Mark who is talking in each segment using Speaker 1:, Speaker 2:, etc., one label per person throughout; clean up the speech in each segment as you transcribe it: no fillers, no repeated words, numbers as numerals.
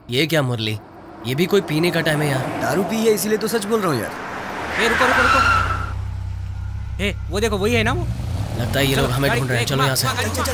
Speaker 1: ये क्या मुरली, ये भी कोई पीने का टाइम है यार?
Speaker 2: दारू पी है इसीलिए तो सच बोल रहा हूँ यार।
Speaker 3: रुको रुको रुको, वो देखो वही है ना वो।
Speaker 1: लगता है ये लोग हमें ढूंढ रहे हैं। चलो यहाँ से।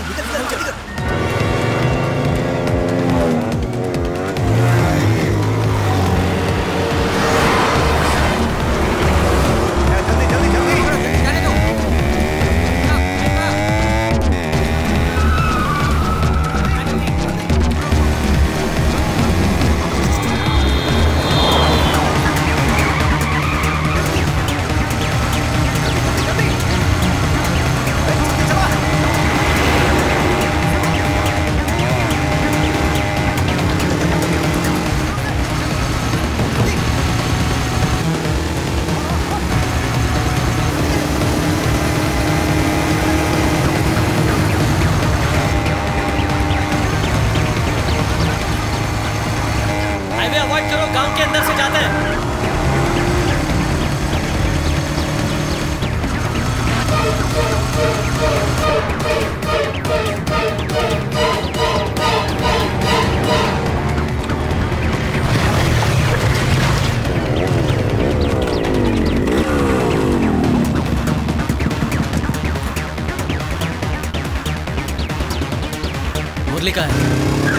Speaker 1: मुरली का है।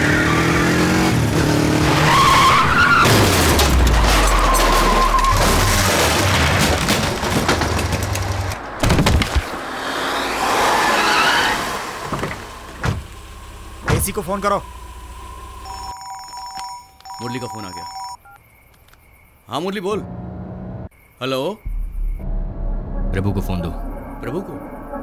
Speaker 4: एसी को फोन करो।
Speaker 5: मुरली का फोन आ गया। हाँ मुरली बोल। हेलो।
Speaker 6: प्रभु को फोन दो।
Speaker 5: प्रभु को?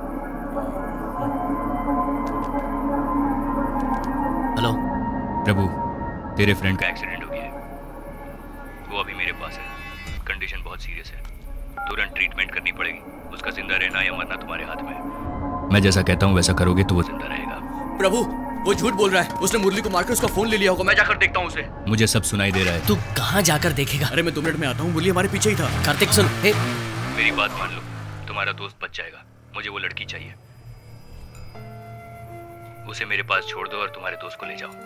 Speaker 1: हेलो
Speaker 6: प्रभु, तेरे फ्रेंड का एक्सीडेंट हो गया है। वो अभी मेरे पास है। कंडीशन बहुत सीरियस है। तुरंत ट्रीटमेंट करनी पड़ेगी। उसका जिंदा रहना या मरना तुम्हारे हाथ में है। मैं जैसा कहता हूँ वैसा करोगे तो वो जिंदा रहेगा।
Speaker 5: प्रभु वो झूठ बोल रहा है। उसने मुरली को मारकर उसका फोन ले लिया होगा। मैं जाकर देखता हूँ उसे।
Speaker 6: मुझे सब सुनाई दे रहा है।
Speaker 1: तू कहाँ जाकर देखेगा?
Speaker 5: अरे मैं 2 मिनट में आता हूँ। मुरली हमारे पीछे ही था।
Speaker 1: कार्तिक सुन,
Speaker 6: मेरी बात मान लो। तुम्हारा दोस्त बच जाएगा। मुझे वो लड़की चाहिए। उसे मेरे पास छोड़ दो और तुम्हारे दोस्त को ले जाओ।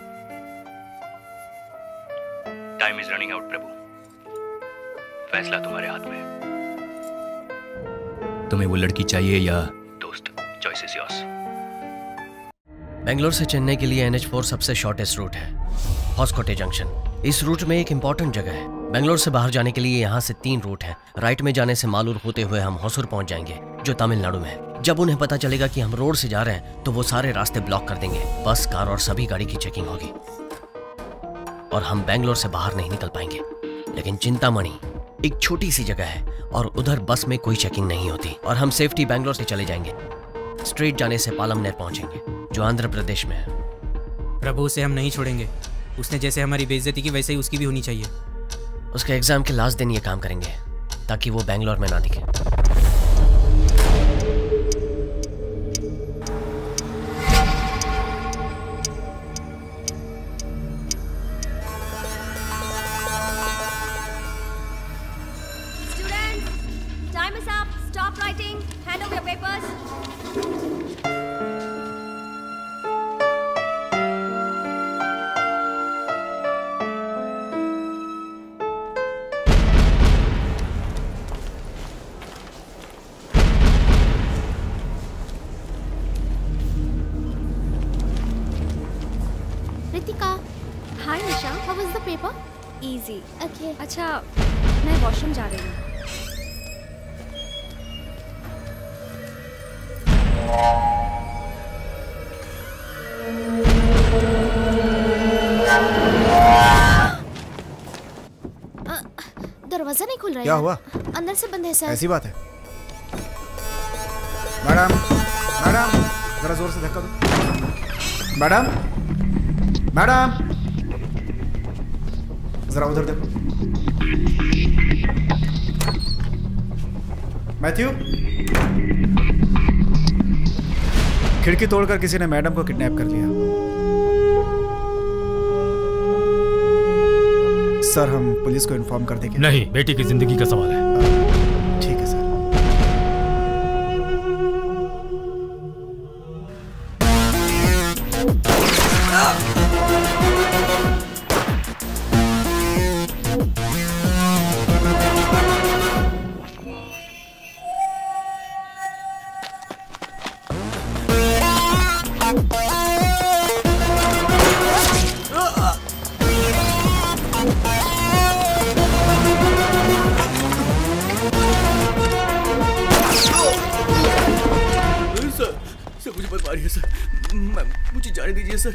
Speaker 6: टाइम इज रनिंग आउट प्रभु। फैसला तुम्हारे हाथ में है। तुम्हें वो लड़की चाहिए या दोस्त? Choice is yours.
Speaker 1: बेंगलोर से चेन्नई के लिए NH4 सबसे शॉर्टेस्ट रूट है। हॉस्कोटे जंक्शन इस रूट में एक इंपॉर्टेंट जगह है। बेंगलोर से बाहर जाने के लिए यहाँ से 3 रूट हैं। राइट में जाने से मालूर होते हुए हम होसुर पहुंच जाएंगे, जो तमिलनाडु में है। जब उन्हें पता चलेगा कि हम रोड से जा रहे हैं तो वो सारे रास्ते ब्लॉक कर देंगे। बस, कार और सभी गाड़ी की चेकिंग होगी और हम बेंगलोर से बाहर नहीं निकल पाएंगे। लेकिन चिंतामणि एक छोटी सी जगह है और उधर बस में कोई चेकिंग नहीं होती और हम सेफ्टी बेंगलोर से चले जाएंगे। स्ट्रेट जाने से पालमनेर पहुंचेंगे, जो आंध्र प्रदेश में है।
Speaker 3: प्रभु उसे हम नहीं छोड़ेंगे। उसने जैसे हमारी बेइज्जती की वैसे ही उसकी भी होनी चाहिए।
Speaker 1: उसके एग्जाम के लास्ट दिन ये काम करेंगे ताकि वो बेंगलोर में ना दिखे।
Speaker 7: Students, time is up. Stop writing. Hand over your papers.
Speaker 8: Ritika,
Speaker 7: Hi Nisha.
Speaker 8: how was the paper?
Speaker 7: Easy.
Speaker 8: Okay.
Speaker 7: अच्छा, मैं वॉशरूम जा रही हूँ।
Speaker 8: दरवाजा नहीं खुल रहा है।
Speaker 4: क्या हुआ?
Speaker 8: अंदर से बंद है सर।
Speaker 4: ऐसी बात है। मैडम, मैडम, जरा जोर से धक्का दो। मैडम, मैडम, जरा उधर देखो। मैथ्यू, खिड़की तोड़कर किसी ने मैडम को किडनैप कर लिया। सर, हम पुलिस को इन्फॉर्म कर देंगे।
Speaker 9: नहीं, बेटी की जिंदगी का सवाल है।
Speaker 4: ठीक है सर।
Speaker 5: दीजिए सर।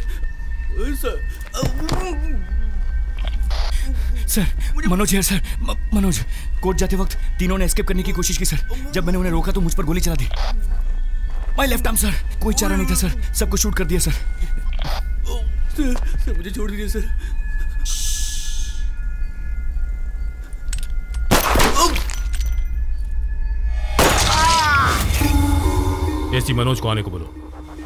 Speaker 9: सर मनोज है सर। मनोज, कोर्ट जाते वक्त तीनों ने एस्केप करने की कोशिश की सर। जब मैंने उन्हें रोका तो मुझ पर गोली चला दी। My left arm sir. कोई चारा नहीं था सर, सबको शूट कर दिया सर।
Speaker 5: सर मुझे छोड़ दीजिए सर।
Speaker 9: एसी मनोज को आने को बोलो।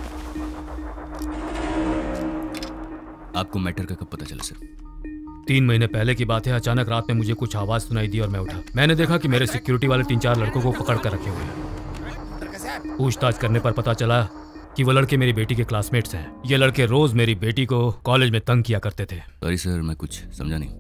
Speaker 6: आपको मैटर का कब पता चला सर?
Speaker 9: 3 महीने पहले की बात है। अचानक रात में मुझे कुछ आवाज सुनाई दी और मैं उठा। मैंने देखा कि मेरे सिक्योरिटी वाले 3-4 लड़कों को पकड़ कर रखे हुए हैं। पूछताछ करने पर पता चला कि वो लड़के मेरी बेटी के क्लासमेट्स हैं। ये लड़के रोज मेरी बेटी को कॉलेज में तंग किया करते थे।
Speaker 6: सॉरी सर, मैं कुछ समझा नहीं।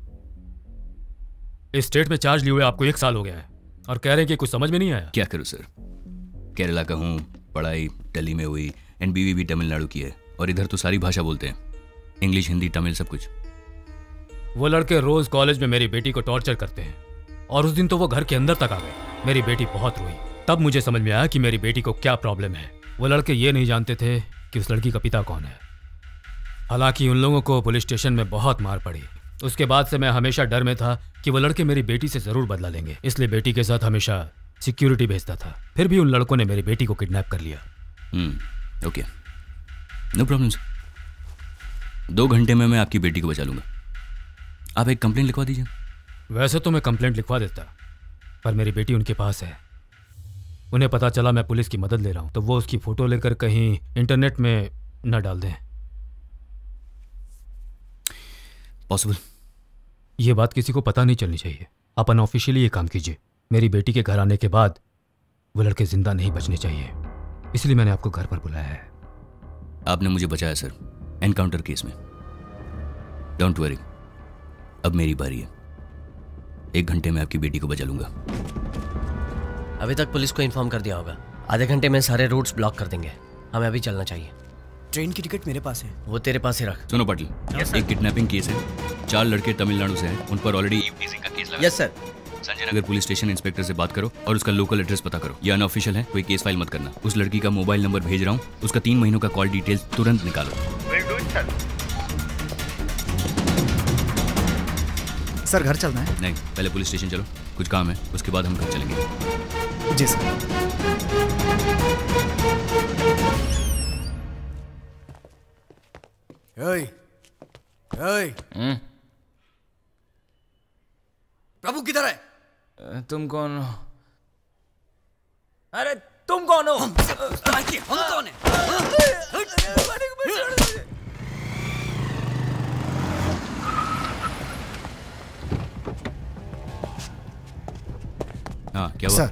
Speaker 9: इस स्टेट में चार्ज लिए हुए आपको 1 साल हो गया है और कह रहे हैं कि कुछ समझ में नहीं आया।
Speaker 6: क्या करूं सर, केरला का हूँ, पढ़ाई दिल्ली में हुई, एनबीवी भी तमिलनाडु की है और इधर तो सारी भाषा बोलते हैं, इंग्लिश, हिंदी, तमिल, सब कुछ।
Speaker 9: वो लड़के रोज कॉलेज में मेरी बेटी को टॉर्चर करते हैं और उस दिन तो वो घर के अंदर तक आ गए। मेरी बेटी बहुत रोई। तब मुझे समझ में आया कि मेरी बेटी को क्या प्रॉब्लम है। वो लड़के ये नहीं जानते थे कि उस लड़की का पिता कौन है। हालांकि उन लोगों को पुलिस स्टेशन में बहुत मार पड़ी। उसके बाद से मैं हमेशा डर में था कि वो लड़के मेरी बेटी से जरूर बदला लेंगे, इसलिए बेटी के साथ हमेशा सिक्योरिटी भेजता था। फिर भी उन लड़कों ने मेरी बेटी को किडनैप कर लिया।
Speaker 6: Okay, no problem sir. 2 घंटे में मैं आपकी बेटी को बचा लूंगा। आप एक कंप्लेंट लिखवा दीजिए।
Speaker 9: वैसे तो मैं कंप्लेंट लिखवा देता, पर मेरी बेटी उनके पास है। उन्हें पता चला मैं पुलिस की मदद ले रहा हूं तो वो उसकी फोटो लेकर कहीं इंटरनेट में न डाल दें।
Speaker 6: पॉसिबल?
Speaker 9: ये बात किसी को पता नहीं चलनी चाहिए। आप अनऑफिशियली ये काम कीजिए। मेरी बेटी के घर आने के बाद वो लड़के जिंदा नहीं बचने चाहिए, इसलिए मैंने आपको घर पर बुलाया है।
Speaker 6: आपने मुझे बचाया सर, एनकाउंटर केस में। डोंट वरी, अब मेरी बारी है। 1 घंटे में आपकी बेटी को बचा लूंगा।
Speaker 1: अभी तक पुलिस को इन्फॉर्म कर दिया होगा। आधे घंटे में सारे रूट्स ब्लॉक कर देंगे। हमें अभी चलना चाहिए।
Speaker 2: ट्रेन की टिकट मेरे पास है।
Speaker 1: वो तेरे पास ही रख।
Speaker 6: सुनो पाटिल, एक किडनैपिंग केस है। 4 लड़के तमिलनाडु से हैं, उन पर ऑलरेडी ईवटीजिंग का केस लगा।
Speaker 2: Yes sir.
Speaker 6: Sanjay Nagar police station inspector से बात करो और उसका लोकल एड्रेस पता करो। ये अनऑफिशियल है, कोई केस फाइल मत करना। उस लड़की का मोबाइल नंबर भेज रहा हूँ, उसका 3 महीनों का कॉल डिटेल्स तुरंत निकालो।
Speaker 4: सर घर चलना है?
Speaker 6: नहीं, पहले पुलिस स्टेशन चलो, कुछ काम है, उसके बाद हम घर चलेंगे।
Speaker 4: जी सर।
Speaker 2: प्रभु किधर है?
Speaker 5: तुम कौन हो?
Speaker 2: अरे तुम कौन हो? हम कौन है?
Speaker 6: हाँ, क्या हुआ?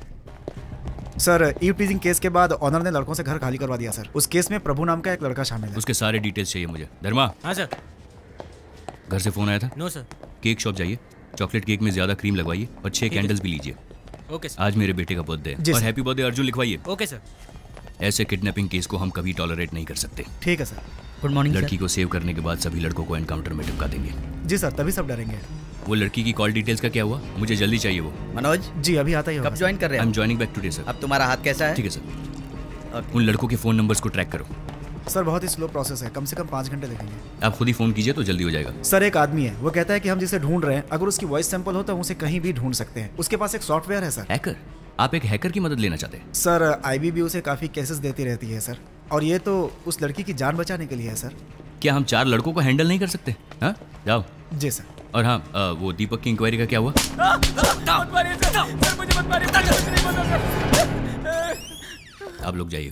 Speaker 4: सर ईव टीजिंग केस के बाद ऑनर ने लड़कों से घर खाली करवा दिया सर। उस केस में प्रभु नाम का एक लड़का शामिल है।
Speaker 6: उसके सारे डिटेल्स चाहिए मुझे। धर्मा।
Speaker 3: हाँ सर।
Speaker 6: घर से फोन आया था?
Speaker 3: No sir.
Speaker 6: केक शॉप जाइए, चॉकलेट केक में ज्यादा क्रीम लगवाइए और 6 कैंडल्स भी लीजिए।
Speaker 3: Okay sir.
Speaker 6: आज मेरे बेटे का बर्थडे है और हैप्पी बर्थडे अर्जुन लिखवाइए।
Speaker 3: Okay sir.
Speaker 6: ऐसे किडनैपिंग केस को हम कभी टॉलरेट नहीं कर सकते।
Speaker 4: ठीक है सर।
Speaker 2: Good morning.
Speaker 6: लड़की को सेव करने के बाद सभी लड़कों को एनकाउंटर में टिपका देंगे।
Speaker 4: जी सर, तभी सब डरेंगे।
Speaker 6: वो लड़की की कॉल डिटेल्स का क्या हुआ? मुझे जल्दी चाहिए वो।
Speaker 2: मनोज
Speaker 4: जी अभी आता ही होगा।
Speaker 2: कब ज्वाइन कर रहे
Speaker 6: आई
Speaker 2: हैं?
Speaker 6: Am joining back today sir.
Speaker 2: अब तुम्हारा हाथ कैसा है?
Speaker 6: ठीक है सर। उन लड़कों के फोन नंबर्स को ट्रैक करो।
Speaker 4: सर बहुत ही स्लो प्रोसेस है, कम से कम 5 घंटे लगेंगे।
Speaker 6: आप खुद ही फोन कीजिए तो जल्दी हो जाएगा।
Speaker 4: सर एक आदमी है, वो कहता है कि हम जिसे ढूंढ रहे हैं अगर उसकी वॉइस सैंपल हो तो हम उसे कहीं भी ढूंढ सकते हैं। उसके पास एक सॉफ्टवेयर है सर।
Speaker 6: हैकर? आप एक हैकर की मदद लेना चाहते हैं?
Speaker 4: सर आईबीबी उसे काफी केसेस देती रहती है सर, और ये तो उस लड़की की जान बचाने के लिए है सर।
Speaker 6: क्या हम 4 लड़कों को हैंडल नहीं कर सकते? हाँ जाओ।
Speaker 4: जी सर।
Speaker 6: और हाँ, वो दीपक की इंक्वायरी का क्या हुआ? आप लोग जाइए।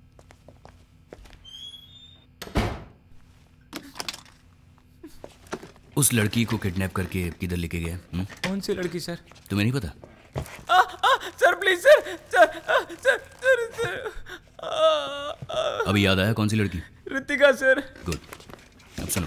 Speaker 6: उस लड़की को किडनैप करके किधर लेके गए?
Speaker 5: कौन सी लड़की सर?
Speaker 6: तुम्हें नहीं पता?
Speaker 5: Sir please sir.
Speaker 6: अभी याद आया कौन सी लड़की?
Speaker 5: ऋतिका सर।
Speaker 6: गुड। अब सुनो,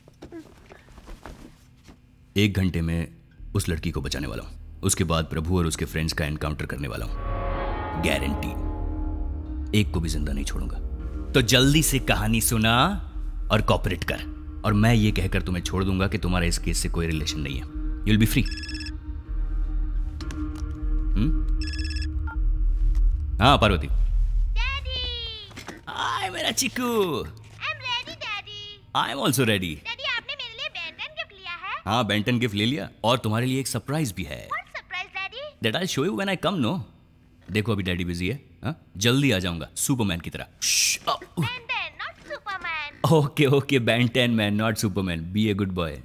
Speaker 6: 1 घंटे में उस लड़की को बचाने वाला हूं। उसके बाद प्रभु और उसके फ्रेंड्स का एनकाउंटर करने वाला हूं, गारंटी। एक को भी जिंदा नहीं छोड़ूंगा। तो जल्दी से कहानी सुना और कॉपरेट कर, और मैं ये कहकर तुम्हें छोड़ दूंगा कि तुम्हारा इस केस से कोई रिलेशन नहीं है। You will be free. हाँ पार्वती। हाय मेरा Chikku. I am also ready.
Speaker 7: Daddy आपने मेरे लिए बेंटन गिफ्ट लिया है?
Speaker 6: हाँ, बेंटन गिफ्ट ले लिया और तुम्हारे लिए एक सरप्राइज भी है।
Speaker 7: What surprise, daddy?
Speaker 6: That I show you when I come. No, देखो अभी डैडी बिजी है। हाँ, जल्दी आ जाऊंगा सुपरमैन की तरह।
Speaker 7: Benton, not Superman.
Speaker 6: Okay okay, Benton man not Superman. Be a good boy.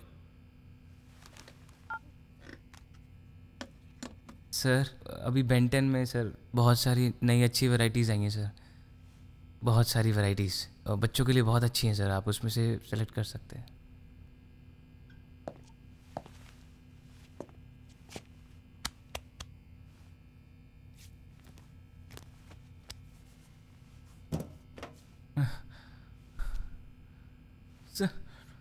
Speaker 3: Sir अभी बेंटन में सर बहुत सारी नई अच्छी वैरायटीज़ आई हैं सर, बहुत सारी वैरायटीज़, और बच्चों के लिए बहुत अच्छी हैं सर, आप उसमें से सेलेक्ट कर सकते हैं। सर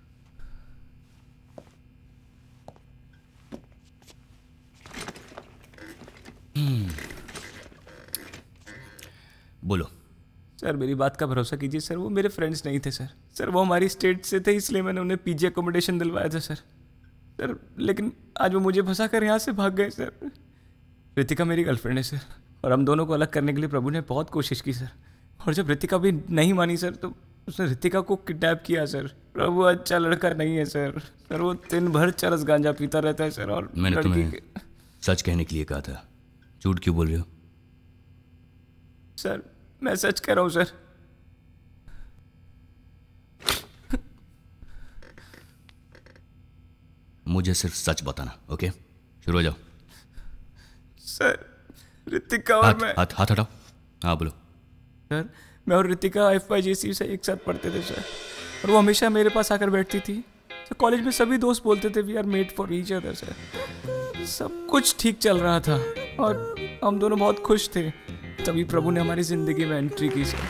Speaker 6: बोलो।
Speaker 3: सर मेरी बात का भरोसा कीजिए सर, वो मेरे फ्रेंड्स नहीं थे सर। सर वो हमारी स्टेट से थे, इसलिए मैंने उन्हें पीजी अकोमोडेशन दिलवाया था सर। लेकिन आज वो मुझे फंसा कर यहाँ से भाग गए सर। रितिका मेरी गर्लफ्रेंड है सर, और हम दोनों को अलग करने के लिए प्रभु ने बहुत कोशिश की सर। और जब रितिका भी नहीं मानी सर, तो उसने रितिका को किडनैप किया सर। प्रभु अच्छा लड़का नहीं है सर। सर वो दिन भर चरस गांजा पीता रहता है सर। और
Speaker 6: मैंने तुम्हें सच कहने के लिए कहा था, झूठ क्यों बोल रहे हो?
Speaker 3: सर मैं सच कह रहा हूँ सर।
Speaker 6: मुझे सिर्फ सच बताना, ओके? शुरू हो जाओ।
Speaker 3: सर रितिका और मैं
Speaker 6: हाथ हटाओ। हाँ बोलो।
Speaker 3: सर मैं और रितिका FYJC से एक साथ पढ़ते थे सर, और वो हमेशा मेरे पास आकर बैठती थी। सर कॉलेज में सभी दोस्त बोलते थे we are made for each other sir. सब कुछ ठीक चल रहा था और हम दोनों बहुत खुश थे। तभी प्रभु ने हमारी जिंदगी में एंट्री की sir.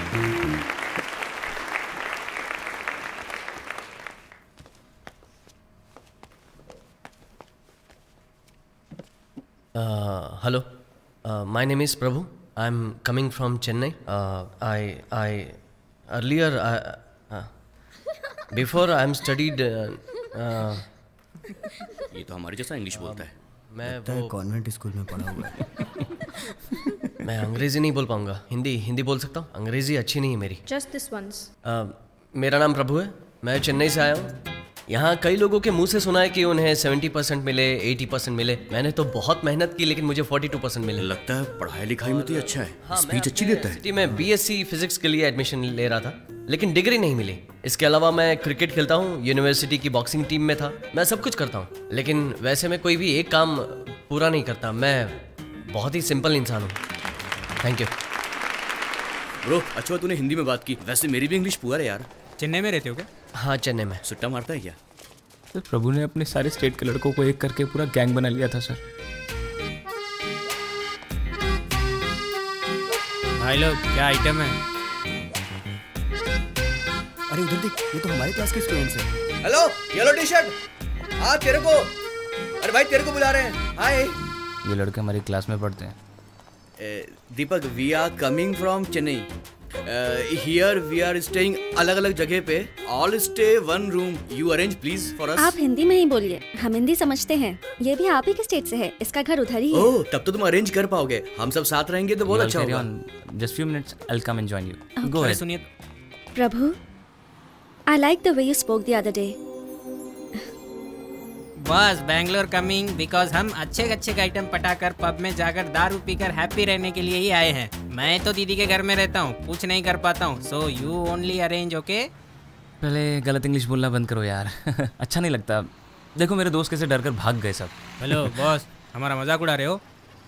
Speaker 1: Hello, my name is Prabhu. I'm coming from Chennai. I earlier before I'm studied.
Speaker 5: ये तो हमारे जैसा इंग्लिश बोलता है।
Speaker 1: मैं
Speaker 2: लगता है कॉन्वेंट स्कूल में पढ़ा हुआ है।
Speaker 1: मैं अंग्रेजी नहीं बोल पाऊंगा, हिंदी बोल सकता हूँ। अंग्रेजी अच्छी नहीं है मेरी।
Speaker 8: Just this once.
Speaker 1: मेरा नाम प्रभु है, मैं चेन्नई से आया हूँ। यहाँ कई लोगों के मुंह से सुना है कि उन्हें 70% मिले, 80% मिले। मैंने तो बहुत मेहनत की, लेकिन मुझे 42% मिले।
Speaker 5: लगता है पढ़ाई लिखाई में तो ये अच्छा है। स्पीच अच्छी देता है।
Speaker 1: सिटी में BSc फिजिक्स के लिए एडमिशन ले रहा था, लेकिन डिग्री नहीं मिली। इसके अलावा मैं क्रिकेट खेलता हूँ, यूनिवर्सिटी की बॉक्सिंग टीम में था। मैं सब कुछ करता हूँ, लेकिन वैसे मैं कोई भी एक काम पूरा नहीं करता। मैं बहुत ही सिंपल इंसान हूँ। Thank you
Speaker 5: bro. अच्छा तूने हिंदी में बात की, वैसे मेरी भी इंग्लिश पुअर है यार।
Speaker 3: चेन्नई में रहते हो क्या?
Speaker 1: हाँ चेन्नई में।
Speaker 5: सुट्टा मारता है क्या?
Speaker 3: सर प्रभु ने अपने सारे स्टेट के लड़कों को एक करके पूरा गैंग बना लिया था सर। भाई लोग क्या आइटम है?
Speaker 2: अरे उधर देख, ये तो हमारे क्लास के स्टूडेंट्स हैं।
Speaker 5: Hello, yellow T shirt. हाँ तेरे को, अरे भाई तेरे को बुला रहे हैं। हाय।
Speaker 3: ये लड़के हमारी क्लास में पढ़ते हैं।
Speaker 5: Deepak, we are coming from Chennai. Here we are staying अलग अलग जगह पे। All stay one room. You arrange please for us.
Speaker 7: आप हिंदी में ही बोलिए, हम हिंदी समझते हैं। ये भी आप ही के स्टेट से है, इसका घर उधर ही है।
Speaker 5: ओह, तब तो तुम अरेंज कर पाओगे। हम सब साथ रहेंगे तो बहुत अच्छा होगा।
Speaker 3: Just few minutes, I'll come and join you. Go ahead. सुनिए
Speaker 7: प्रभु, I like the way you spoke the other day.
Speaker 3: बस बैंगलोर कमिंग बिकॉज हम अच्छे आइटम पटाकर पब में जाकर दारू पीकर हैप्पी रहने के लिए ही आए हैं। मैं तो दीदी के घर में रहता हूँ, कुछ नहीं कर पाता हूँ। So you only arrange, okay? पहले गलत इंग्लिश बोलना बंद करो यार। अच्छा नहीं लगता। देखो मेरे दोस्त कैसे डर कर भाग गए सब। हेलो बॉस, हमारा मजाक उड़ा रहे हो?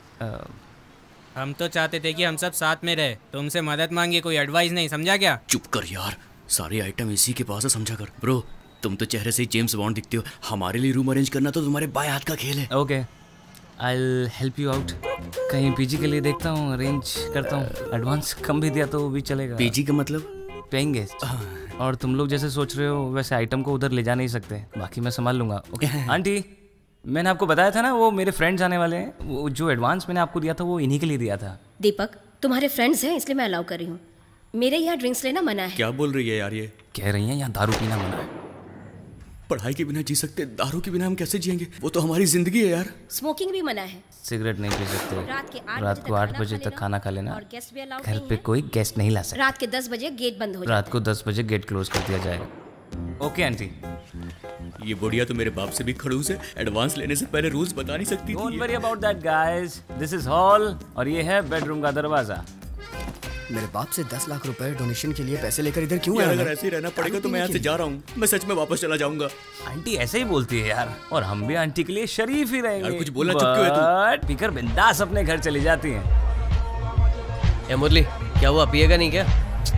Speaker 3: हम तो चाहते थे कि हम सब साथ में रहे, तुमसे मदद मांगी, कोई एडवाइस नहीं, समझा क्या?
Speaker 5: चुप कर यार, सारे आइटम इसी के पास है, समझा कर। ब्रो तुम तो चेहरे से ही जेम्स बॉन्ड दिखते हो। हमारे लिए रूम अरेंज करना तो तुम्हारे बाएं हाथ का खेल है।
Speaker 3: Okay, I'll help you out. कहीं पीजी के लिए देखता हूँ, अरेंज करता हूँ। एडवांस कम भी दिया तो भी चलेगा।
Speaker 5: पीजी का मतलब?
Speaker 3: Paying guest. और तुम लोग जैसे सोच रहे हो वैसे आइटम को उधर ले जा नहीं सकते, बाकी मैं संभाल लूंगा। ओके आंटी, मैंने आपको बताया था ना वो मेरे फ्रेंड्स आने वाले हैं। वो जो एडवांस मैंने आपको दिया था वो इन्हीं के लिए दिया था।
Speaker 7: दीपक, तुम्हारे फ्रेंड्स हैं इसलिए मैं अलाउ कर रही हूँ। मेरे यहाँ ड्रिंक्स लेना मना है।
Speaker 5: क्या बोल रही है यार ये?
Speaker 3: कह रही हैं यहाँ दारू पीना मना है।
Speaker 5: पढ़ाई के बिना जी सकते, दारू के बिना हम कैसे जिएंगे? वो तो हमारी जिंदगी है यार।
Speaker 7: स्मोकिंग भी मना है।
Speaker 3: सिगरेट नहीं पी सकते।
Speaker 7: रात को 8 बजे तक खाना खा लेना।
Speaker 3: और गेस्ट भी अलाउड नहीं है। घर पे कोई गेस्ट नहीं ला सकता।
Speaker 7: रात के 10 बजे गेट बंद हो जाता है।
Speaker 3: रात को 10 बजे गेट क्लोज कर दिया जाएगा।
Speaker 10: Okay aunty.
Speaker 5: ये बुढ़िया तो मेरे बाप से भी खड़ूस है, एडवांस लेने से पहले रूल्स बता नहीं सकती
Speaker 10: डोंट
Speaker 5: थी।
Speaker 10: Worry about that guys, this is hall और ये है बेडरूम का दरवाजा।
Speaker 2: मेरे बाप से 10 लाख रुपए डोनेशन के लिए पैसे लेकर इधर क्यों
Speaker 5: यार
Speaker 2: आया?
Speaker 5: अगर ऐसे ही रहना पड़ेगा तो मैं यहाँ से जा रहा हूँ। मैं सच में वापस चला जाऊंगा।
Speaker 10: आंटी ऐसे ही बोलती है यार, और हम भी आंटी के लिए शरीफ ही रहेंगे।
Speaker 5: यार कुछ बोलना चुप क्यों है तू?
Speaker 10: बट पीकर बिंदास अपने घर चली जाती हैं।
Speaker 1: ए मुरली, क्या हुआ? पिएगा नहीं क्या?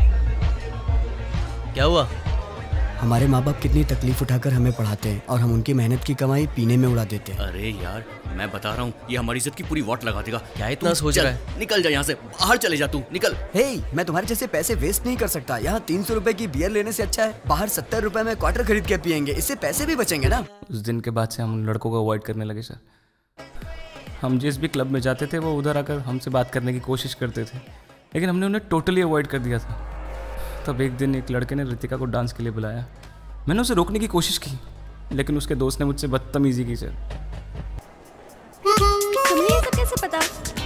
Speaker 1: क्या हुआ?
Speaker 2: हमारे माँ बाप कितनी तकलीफ उठाकर हमें पढ़ाते हैं और हम उनकी मेहनत की कमाई पीने में उड़ा देते हैं।
Speaker 5: अरे यार मैं बता रहा हूँ, ये हमारी इज्जत की पूरी वाट लगा देगा।
Speaker 1: क्या इतना सोच रहा है?
Speaker 5: निकल जा यहाँ से, बाहर चले जा तू, निकल।
Speaker 2: हे, मैं तुम्हारे जैसे पैसे वेस्ट नहीं कर सकता। यहाँ 300 रुपए की बियर लेने से अच्छा है बाहर 70 रुपए में क्वार्टर खरीद के पियेंगे, इससे पैसे भी बचेंगे ना।
Speaker 10: उस दिन के बाद से हम उन लड़कों को अवॉइड करने लगे सर। हम जिस भी क्लब में जाते थे वो उधर आकर हमसे बात करने की कोशिश करते थे, लेकिन हमने उन्हें टोटली अवॉइड कर दिया था। तब एक दिन एक लड़के ने रितिका को डांस के लिए बुलाया। मैंने उसे रोकने की कोशिश की, लेकिन उसके दोस्त ने मुझसे बदतमीजी की सर।
Speaker 7: तुम्हें ये सब कैसे पता?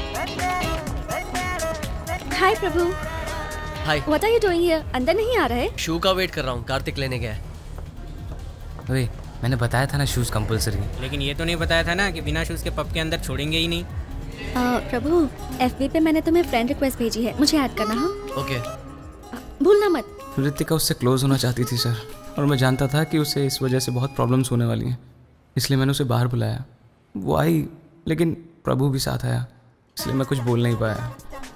Speaker 7: Hi Prabhu.
Speaker 1: Hi.
Speaker 7: What are you doing here? अंदर नहीं आ रहे?
Speaker 1: शू का वेट कर रहा हूँ, कार्तिक लेने गया है।
Speaker 10: अरे मैंने बताया था ना शूज कंपलसरी।
Speaker 3: लेकिन ये तो नहीं बताया था ना कि बिना शूज के पब के अंदर छोड़ेंगे ही नहीं।
Speaker 7: प्रभु, FB पे मैंने तुम्हें फ्रेंड रिक्वेस्ट भेजी है, मुझे ऐड करना। हाँ
Speaker 1: ओके।
Speaker 7: भूलना मत।
Speaker 10: रितिका उससे क्लोज होना चाहती थी सर, और मैं जानता था कि उसे इस वजह से बहुत प्रॉब्लम्स होने वाली हैं, इसलिए मैंने उसे बाहर बुलाया। वो आई, लेकिन प्रभु भी साथ आया, इसलिए मैं कुछ बोल नहीं पाया।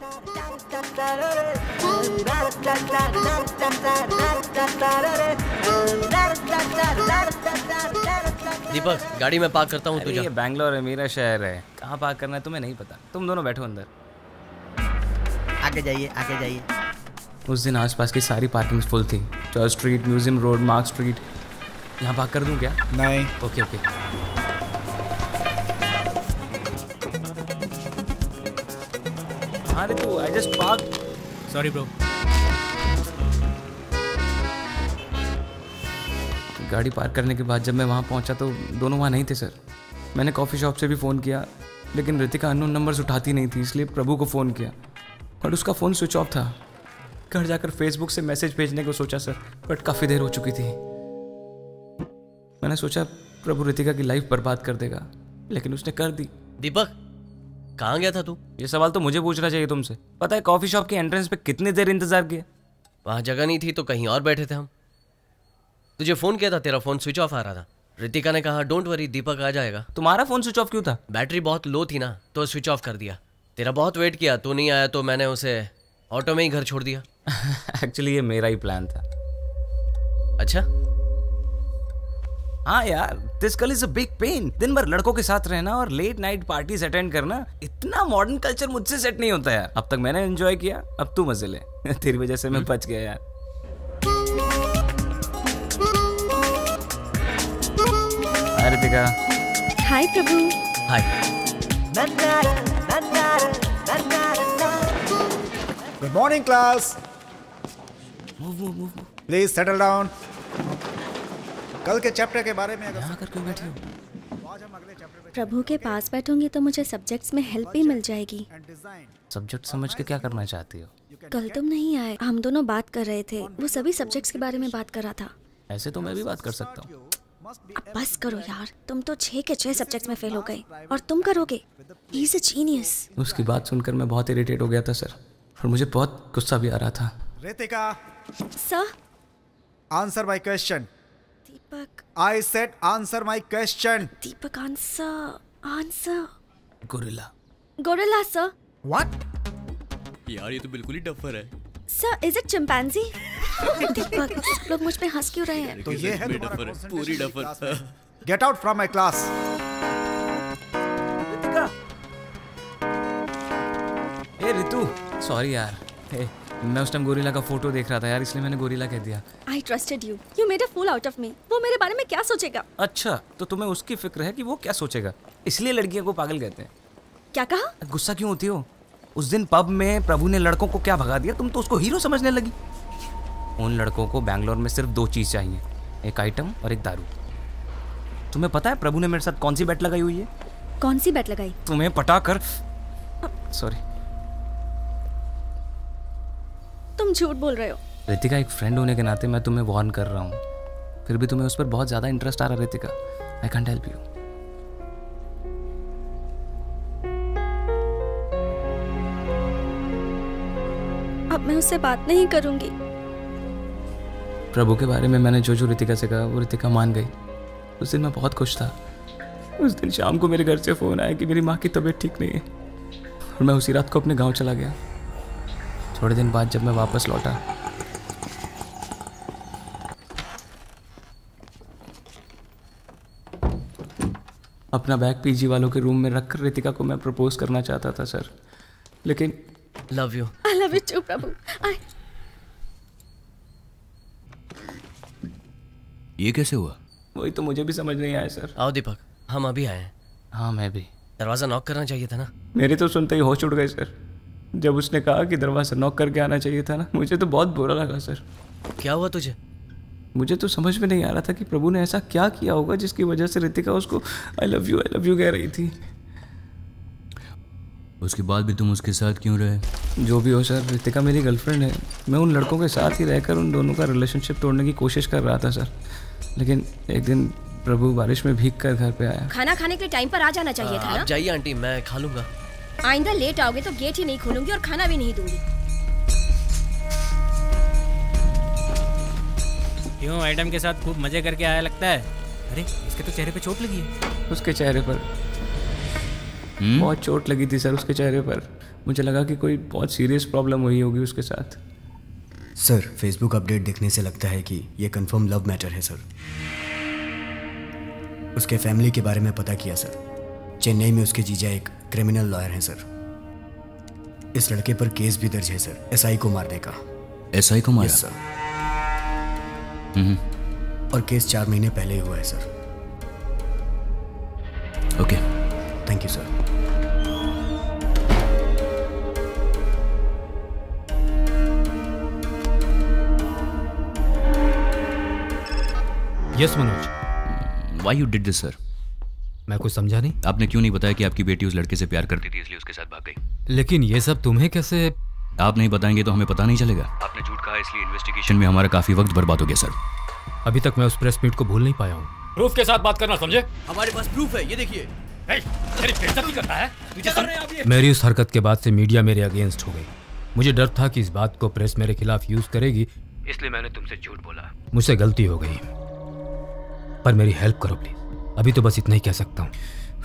Speaker 1: दीपक, गाड़ी में पार्क करता हूँ, तुझे।
Speaker 10: ये बैंगलोर है, मेरा शहर है, कहाँ पार्क करना है तुम्हें नहीं पता। तुम दोनों बैठो अंदर।
Speaker 2: आगे जाइए, आगे जाइए।
Speaker 10: उस दिन आसपास की सारी पार्किंग्स फुल थी। Church street, museum road, Mark street. यहाँ पार्क कर दूँ क्या?
Speaker 4: नहीं।
Speaker 10: Okay okay. अरे तो I just park.
Speaker 3: Sorry bro.
Speaker 10: गाड़ी पार्क करने के बाद जब मैं वहाँ पहुँचा तो दोनों वहाँ नहीं थे सर। मैंने कॉफ़ी शॉप से भी फ़ोन किया, लेकिन रितिका अननोन नंबर्स उठाती नहीं थी, इसलिए प्रभु को फ़ोन किया, बट उसका फ़ोन स्विच ऑफ था। घर जाकर फेसबुक से मैसेज भेजने को सोचा सर, बट काफ़ी देर हो चुकी थी। मैंने सोचा प्रभु रितिका की लाइफ बर्बाद कर देगा, लेकिन उसने कर दी।
Speaker 1: दीपक, कहाँ गया था तू?
Speaker 10: ये सवाल तो मुझे पूछना चाहिए तुमसे। पता है कॉफ़ी शॉप के एंट्रेंस पे कितनी देर इंतजार किया?
Speaker 1: वहाँ जगह नहीं थी तो कहीं और बैठे थे हम। तुझे फ़ोन किया था, तेरा फ़ोन स्विच ऑफ आ रहा था। रितिका ने कहा डोंट वरी, दीपक आ जाएगा।
Speaker 10: तुम्हारा फ़ोन स्विच ऑफ क्यों था?
Speaker 1: बैटरी बहुत लो थी ना, तो स्विच ऑफ कर दिया। तेरा बहुत वेट किया, तू नहीं आया तो मैंने उसे ऑटो में ही घर छोड़ दिया।
Speaker 10: एक्चुअली ये मेरा ही प्लान था।
Speaker 1: अच्छा?
Speaker 10: हाँ यार, this girl is a big pain. दिन भर लड़कों के साथ रहना और लेट नाइट पार्टीज अटेंड करना, इतना मॉडर्न कल्चर मुझसे सेट नहीं होता यार। अब तक मैंने एंजॉय किया, अब तू मजे ले। तेरी वजह से मैं बच गया यार। Hi Ritika.
Speaker 7: Hi Prabhu.
Speaker 1: Hi.
Speaker 4: Good morning class. Please settle down. कल के चैप्टर के बारे में
Speaker 10: यहाँ कर क्यों बैठी हो?
Speaker 7: प्रभु के पास बैठूंगी तो मुझे सब्जेक्ट्स में हेल्प भी मिल जाएगी।
Speaker 10: सब्जेक्ट समझ के क्या करना चाहती हो?
Speaker 7: कल तुम नहीं आए, हम दोनों बात कर रहे थे, वो सभी सब्जेक्ट्स के बारे में बात कर रहा था।
Speaker 10: ऐसे तो मैं भी बात कर सकता हूँ।
Speaker 7: अब बस करो यार, तुम तो 6 के 6 सब्जेक्ट्स में फेल हो गए और तुम करोगे। He is a genius.
Speaker 10: उसकी बात सुनकर मैं बहुत इरिटेट हो गया था सर, और मुझे बहुत गुस्सा भी आ रहा था।
Speaker 4: Ritika,
Speaker 7: sir.
Speaker 4: Answer my question.
Speaker 7: Deepak.
Speaker 4: I said answer my question.
Speaker 7: Deepak, answer.
Speaker 10: Gorilla.
Speaker 7: Gorilla sir.
Speaker 5: What? यार ये तो बिल्कुल ही डफर है।
Speaker 7: Sir, is it chimpanzee? Deepak, सब लोग मुझ पे हंस क्यों रहे हैं?
Speaker 4: तो ये है
Speaker 5: डफर है, पूरी duffer.
Speaker 4: Get out from my class.
Speaker 10: Ritika. ए रितु, सॉरी यार। मैं उस टाइम गोरिल्ला का फोटो देख रहा था यार, इसलिए मैंने गोरिल्ला कह दिया।
Speaker 7: I trusted you. You made a fool out of me. वो मेरे बारे में क्या सोचेगा?
Speaker 10: अच्छा, तो तुम्हें उसकी फिक्र है कि वो क्या सोचेगा, इसलिए लड़कियों को पागल कहते हैं।
Speaker 7: क्या कहा?
Speaker 10: गुस्सा क्यों होती हो? उस दिन पब में प्रभु ने लड़कों को क्या भगा दिया, तुम तो उसको हीरो समझने लगी। उन लड़कों को बैंगलोर में सिर्फ 2 चीज चाहिए, एक आइटम और एक दारू। तुम्हें पता है प्रभु ने मेरे साथ कौन सी बेट लगाई हुई है?
Speaker 7: कौन सी बेट लगाई?
Speaker 10: तुम्हें पटा कर। सॉरी।
Speaker 7: तुम झूठ बोल रहे हो।
Speaker 10: रितिका, एक फ्रेंड होने के नाते मैं तुम्हें वार्न कर रहा हूँ। फिर भी तुम्हें उस पर बहुत ज़्यादा इंटरेस्ट आ रहा Ritika. I can't help you.
Speaker 7: अब मैं उससे बात नहीं करूंगी।
Speaker 10: प्रभु के बारे में मैंने जो जो रितिका से कहा वो रितिका मान गई। उस दिन मैं बहुत खुश था। उस दिन शाम को मेरे घर से फ़ोन आया कि मेरी माँ की तबीयत ठीक नहीं है और मैं उसी रात को अपने गांव चला गया। थोड़े दिन बाद जब मैं वापस लौटा, अपना बैग पीजी वालों के रूम में रखकर रितिका को मैं प्रपोज करना चाहता था सर, लेकिन
Speaker 1: love you.
Speaker 7: I love you too Prabhu.
Speaker 6: ये कैसे हुआ?
Speaker 10: वही तो मुझे भी समझ नहीं आया सर।
Speaker 1: आओ दीपक, हम अभी आए हैं।
Speaker 10: हाँ मैं भी।
Speaker 1: दरवाजा नॉक करना चाहिए था ना।
Speaker 10: मेरे तो सुनते ही होश उड़ गए सर। जब उसने कहा कि दरवाजा नॉक करके आना चाहिए था ना, मुझे तो बहुत बुरा लगा सर।
Speaker 1: क्या हुआ तुझे?
Speaker 10: मुझे तो समझ में नहीं आ रहा था कि प्रभु ने ऐसा क्या किया होगा जिसकी वजह से रितिका उसको आई लव यू कह रही थी।
Speaker 6: उसके बाद भी तुम उसके साथ क्यों रहे?
Speaker 10: जो भी हो सर, रितिका मेरी गर्लफ्रेंड है। मैं उन लड़कों के साथ ही रहकर उन दोनों का रिलेशनशिप तोड़ने की कोशिश कर रहा था सर, लेकिन एक दिन प्रभु बारिश में भीग कर घर पे आया।
Speaker 11: खाना खाने के टाइम पर आ जाना चाहिए था ना।
Speaker 1: जाइए आंटी, मैं खा लूंगा।
Speaker 11: आइंदा लेट आओगे तो गेट ही नहीं खोलूंगी और खाना भी नहीं दूंगी।
Speaker 3: क्यों आइटम के साथ खूब मजे करके आया लगता है? अरे इसके तो चेहरे पे चोट लगी है।
Speaker 10: उसके चेहरे पर बहुत चोट लगी थी सर, उसके चेहरे पर। मुझे लगा कि कोई बहुत सीरियस प्रॉब्लम हुई होगी उसके साथ।
Speaker 2: सर, फेसबुक अपडेट देखने से लगता है कि ये कंफर्म लव मैटर है सर। उसके फैमिली के बारे में पता किया सर। चेन्नई में उसके जीजा एक क्रिमिनल लॉयर हैं सर। इस लड़के पर केस भी दर्ज है सर, एसआई को मारने का।
Speaker 6: एसआई को मारा?
Speaker 2: Yes sir. और केस 4 महीने पहले ही हुआ है sir.
Speaker 6: Okay,
Speaker 2: thank you sir.
Speaker 9: Yes Manoj.
Speaker 6: Why you did this sir?
Speaker 9: मैं कुछ समझा नहीं।
Speaker 6: आपने क्यों नहीं बताया कि आपकी बेटी उस लड़के से प्यार करती थी इसलिए उसके साथ भाग गई?
Speaker 9: लेकिन ये सब तुम्हें कैसे?
Speaker 6: आप नहीं बताएंगे तो हमें पता नहीं चलेगा। आपने झूठ कहा इसलिए इन्वेस्टिगेशन में हमारा काफी वक्त बर्बाद हो गया सर।
Speaker 9: अभी तक मैं उस प्रेस मीट को भूल नहीं पाया हूँ। प्रूफ के साथ बात करना, समझे?
Speaker 5: हमारे पास प्रूफ है, ये देखिए।
Speaker 9: मेरी बेइज्जती करता है। मेरी उस हरकत के बाद से मीडिया मेरे अगेंस्ट हो गई। मुझे डर था कि इस बात को प्रेस मेरे खिलाफ यूज करेगी, इसलिए मैंने तुमसे झूठ बोला। मुझसे गलती हो गई, पर मेरी हेल्प करो प्लीज। अभी तो बस इतना ही कह सकता हूँ।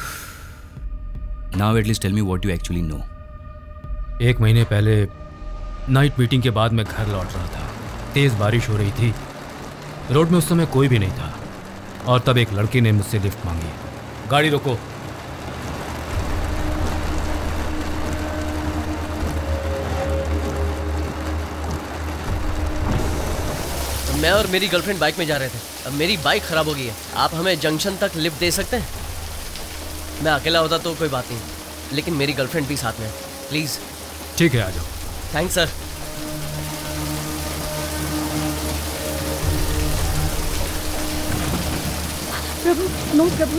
Speaker 6: Now at least tell me what you actually know.
Speaker 9: 1 महीने पहले नाइट मीटिंग के बाद मैं घर लौट रहा था। तेज बारिश हो रही थी। रोड में उस समय कोई भी नहीं था और तब एक लड़की ने मुझसे लिफ्ट मांगी। गाड़ी रोको।
Speaker 1: मैं और मेरी गर्लफ्रेंड बाइक में जा रहे थे। अब मेरी बाइक खराब हो गई है। आप हमें जंक्शन तक लिफ्ट दे सकते हैं? मैं अकेला होता तो कोई बात नहीं, लेकिन मेरी गर्लफ्रेंड भी साथ में है। प्लीज।
Speaker 9: ठीक है, आ जाओ।
Speaker 1: Thanks sir.
Speaker 7: Prabhu, no Prabhu.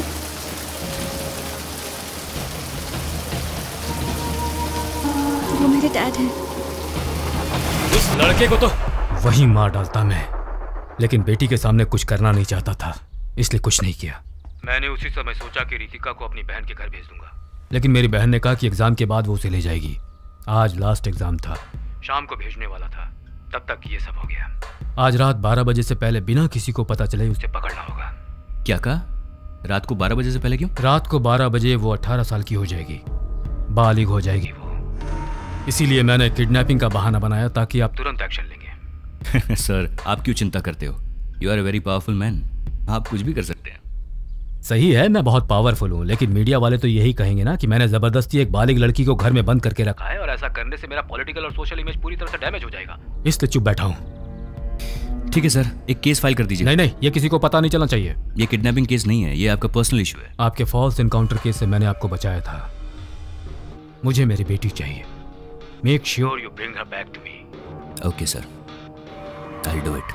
Speaker 7: वो मेरे डैड हैं।
Speaker 9: उस लड़के को तो वही मार डालता मैं, लेकिन बेटी के सामने कुछ करना नहीं चाहता था, इसलिए कुछ नहीं किया। मैंने उसी समय सोचा कि रितिका को अपनी बहन के घर भेज दूंगा, लेकिन मेरी बहन ने कहा कि एग्जाम के बाद वो उसे ले जाएगी। आज लास्ट एग्जाम था, शाम को भेजने वाला था, तब तक ये सब हो गया। आज रात 12 बजे से पहले बिना किसी को पता चले उसे पकड़ना होगा।
Speaker 6: क्या कहा? रात को 12 बजे से पहले क्यों?
Speaker 9: रात को 12 बजे वो 18 साल की हो जाएगी, बालिग हो जाएगी वो। इसीलिए मैंने किडनैपिंग का बहाना बनाया ताकि आप तुरंत एक्शन लेंगे।
Speaker 6: सर, आप क्यों चिंता करते हो? You are a very powerful man. आप कुछ भी कर सकते हैं।
Speaker 9: सही है, मैं बहुत पावरफुल हूँ, लेकिन मीडिया वाले तो यही कहेंगे ना कि मैंने जबरदस्ती एक बालिग लड़की को घर में बंद करके रखा है और ऐसा करने से मेरा पॉलिटिकल और सोशल इमेज पूरी तरह से डैमेज हो जाएगा, इसलिए चुप बैठा हूँ।
Speaker 6: ठीक है सर, एक केस फाइल कर दीजिए।
Speaker 9: नहीं, ये किसी को पता नहीं चलना चाहिए।
Speaker 6: ये किडनैपिंग केस नहीं है, ये आपका पर्सनल इशू है।
Speaker 9: आपके फॉल्स एनकाउंटर केस से मैंने आपको बचाया था। मुझे मेरी बेटी चाहिए। Make sure you bring her back to me.
Speaker 6: Okay sir, I will do it.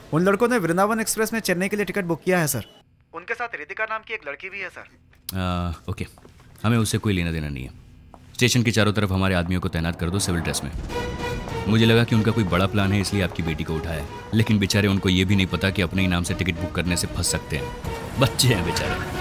Speaker 4: उन लड़कों ने वृंदावन एक्सप्रेस में चेन्नई के लिए टिकट बुक किया है सर। उनके साथ रितिका नाम की एक लड़की भी है सर।
Speaker 6: ओके, हमें उससे कोई लेना देना नहीं है। स्टेशन के चारों तरफ हमारे आदमियों को तैनात कर दो सिविल ड्रेस में। मुझे लगा कि उनका कोई बड़ा प्लान है, इसलिए आपकी बेटी को उठाया, लेकिन बेचारे उनको ये भी नहीं पता कि अपने ही नाम से टिकट बुक करने से फंस सकते हैं। बच्चे हैं बेचारे।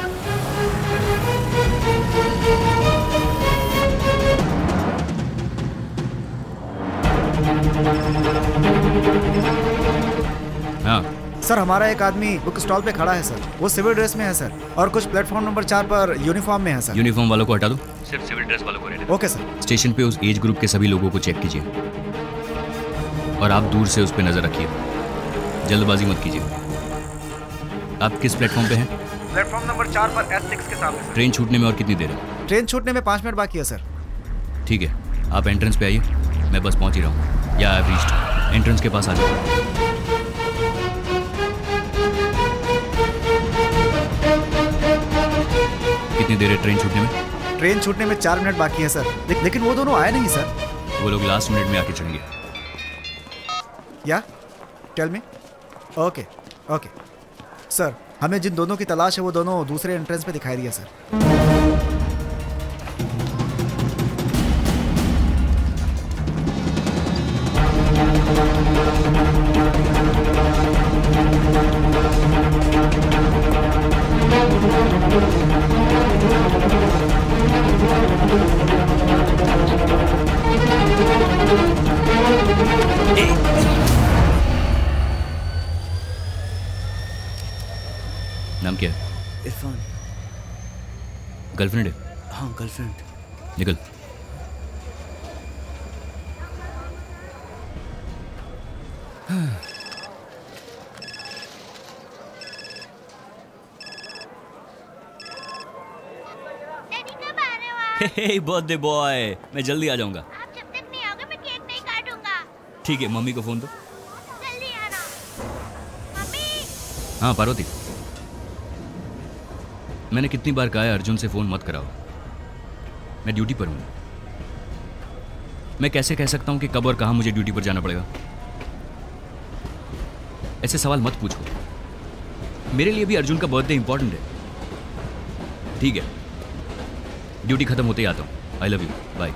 Speaker 6: हाँ
Speaker 4: सर, हमारा एक आदमी बुक स्टॉल पे खड़ा है सर। वो सिविल ड्रेस में है सर, और कुछ प्लेटफॉर्म नंबर 4 पर यूनिफॉर्म में है सर।
Speaker 6: यूनिफॉर्म वालों को हटा दो, सिर्फ सिविल ड्रेस वालों को रहने दो।
Speaker 4: Okay sir.
Speaker 6: स्टेशन पे उस एज ग्रुप के सभी लोगों को चेक कीजिए और आप दूर से उस पर नजर रखिए, जल्दबाजी मत कीजिए। आप किस प्लेटफॉर्म पे हैं?
Speaker 4: प्लेटफॉर्म नंबर 4 पर S6 के सामने।
Speaker 6: ट्रेन छूटने में और कितनी देर है?
Speaker 4: ट्रेन छूटने में 5 मिनट बाकी है सर।
Speaker 6: ठीक है, आप एंट्रेंस पे आइए, मैं बस पहुंच ही रहा हूँ। या आई रीच्ड। एंट्रेंस के पास आ जाओ। कितनी देर है ट्रेन छूटने में?
Speaker 4: ट्रेन छूटने में 4 मिनट बाकी है सर। लेकिन वो दोनों आए नहीं सर।
Speaker 6: वो लोग लास्ट मिनट में आके चढ़ेंगे।
Speaker 4: या tell me. Okay okay sir, हमें जिन दोनों की तलाश है वो दोनों दूसरे एंट्रेंस पे दिखाई दिया सर।
Speaker 6: नाम क्या है?
Speaker 5: इरफान।
Speaker 6: गर्लफ्रेंड है?
Speaker 5: हाँ, गर्लफ्रेंड।
Speaker 6: निकल। हे बर्थडे बॉय, मैं जल्दी आ जाऊंगा।
Speaker 12: आप जब तक नहीं आओगे मैं केक नहीं काटूंगा।
Speaker 6: ठीक है, मम्मी को फोन दो।
Speaker 12: जल्दी आना। मम्मी।
Speaker 6: हाँ पार्वती, मैंने कितनी बार कहा है अर्जुन से फोन मत कराओ, मैं ड्यूटी पर हूँ। मैं कैसे कह सकता हूँ कि कब और कहाँ मुझे ड्यूटी पर जाना पड़ेगा? ऐसे सवाल मत पूछो। मेरे लिए भी अर्जुन का बर्थडे इंपॉर्टेंट है। ठीक है, ड्यूटी खत्म होते ही आता हूँ। I love you, bye.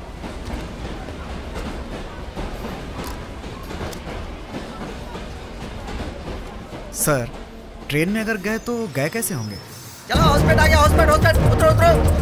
Speaker 4: Sir, train में अगर गए तो गए कैसे होंगे?
Speaker 5: चलो हॉस्पिटल आ गया। हॉस्पिटल उतरो उतरो।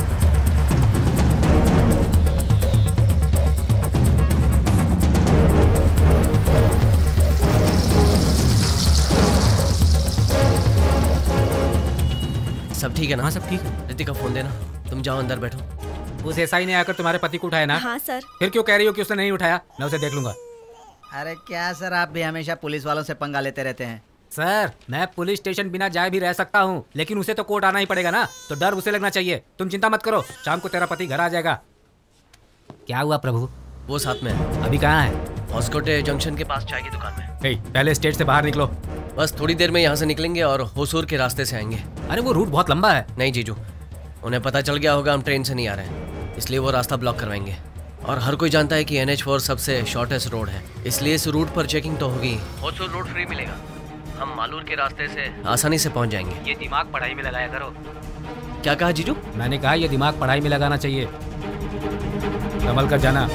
Speaker 1: सब ठीक है ना?
Speaker 3: हाँ सब ठीक है।
Speaker 1: रितिका फोन देना, तुम जाओ अंदर बैठो।
Speaker 3: उस एसआई ने आकर तुम्हारे पति को उठाया ना?
Speaker 7: हाँ सर।
Speaker 3: फिर क्यों कह रही हो कि उसने नहीं उठाया? मैं उसे देख लूंगा।
Speaker 5: अरे क्या सर, आप भी हमेशा पुलिस वालों से पंगा लेते रहते हैं।
Speaker 3: सर, मैं पुलिस स्टेशन बिना जाए भी रह सकता हूँ, लेकिन उसे तो कोर्ट आना ही पड़ेगा ना, तो डर उसे लगना चाहिए। तुम चिंता मत करो, शाम को तेरा पति घर आ जाएगा। क्या हुआ प्रभु?
Speaker 1: वो साथ में है।
Speaker 3: अभी कहाँ है?
Speaker 1: हॉस्कोटे जंक्शन के पास चाय की दुकान में।
Speaker 3: पहले स्टेट से बाहर निकलो।
Speaker 1: बस थोड़ी देर में यहाँ से निकलेंगे और होसूर के रास्ते से आएंगे।
Speaker 3: अरे वो रूट बहुत लंबा है।
Speaker 1: नहीं जीजू, उन्हें पता चल गया होगा हम ट्रेन से नहीं आ रहे हैं, इसलिए वो रास्ता ब्लॉक करवाएंगे। और हर कोई जानता है कि NH4 सबसे शॉर्टेस्ट रोड है, इसलिए इस रूट पर चेकिंग तो होगी। होसूर रोड फ्री मिलेगा, हम मालूर के रास्ते से आसानी से पहुंच जाएंगे।
Speaker 3: ये दिमाग पढ़ाई में लगाया करो।
Speaker 1: क्या कहा जीजू?
Speaker 3: मैंने कहा ये दिमाग पढ़ाई में लगाना चाहिए। संभल कर जाना।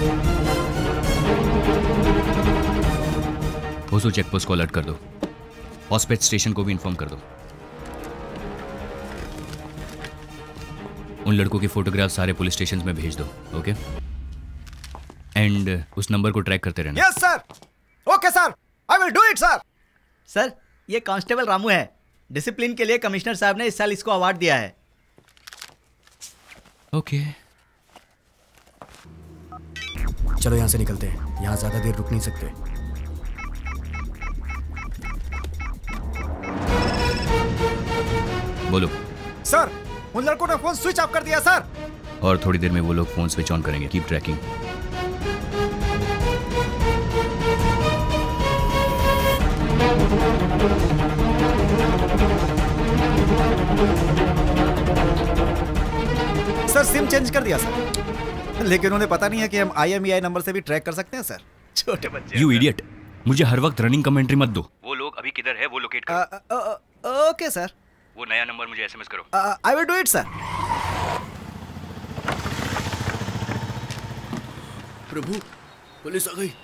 Speaker 6: होसूर चेकपोस्ट को अलर्ट कर दो, हॉस्पिटल स्टेशन को भी इन्फॉर्म कर दो। उन लड़कों के फोटोग्राफ सारे पुलिस स्टेशन में भेज दो। ओके? एंड उस नंबर को ट्रैक करते रहना।
Speaker 4: Yes sir. Okay sir, I will do it sir.
Speaker 5: Sir, ये कांस्टेबल रामू है। डिसिप्लिन के लिए कमिश्नर साहब ने इस साल इसको अवार्ड दिया है।
Speaker 6: ओके।
Speaker 2: चलो यहाँ से निकलते हैं, यहाँ ज्यादा देर रुक नहीं सकते।
Speaker 6: बोलो।
Speaker 4: सर, उन लड़कों ने फोन स्विच ऑफ कर दिया सर।
Speaker 6: और थोड़ी देर में वो लोग फोन स्विच ऑन करेंगे। Keep tracking.
Speaker 4: Sir, SIM change कर दिया सर, लेकिन उन्हें पता नहीं है कि हम IMEI नंबर से भी ट्रैक कर सकते हैं सर। छोटे बच्चे।
Speaker 6: यू इडियट, मुझे हर वक्त रनिंग कमेंट्री मत दो। वो लोग अभी किधर है वो लोकेट करो।
Speaker 4: Okay sir.
Speaker 6: वो नया नंबर मुझे एसएमएस करो।
Speaker 4: I will do it sir.
Speaker 5: Prabhu, police आ गई।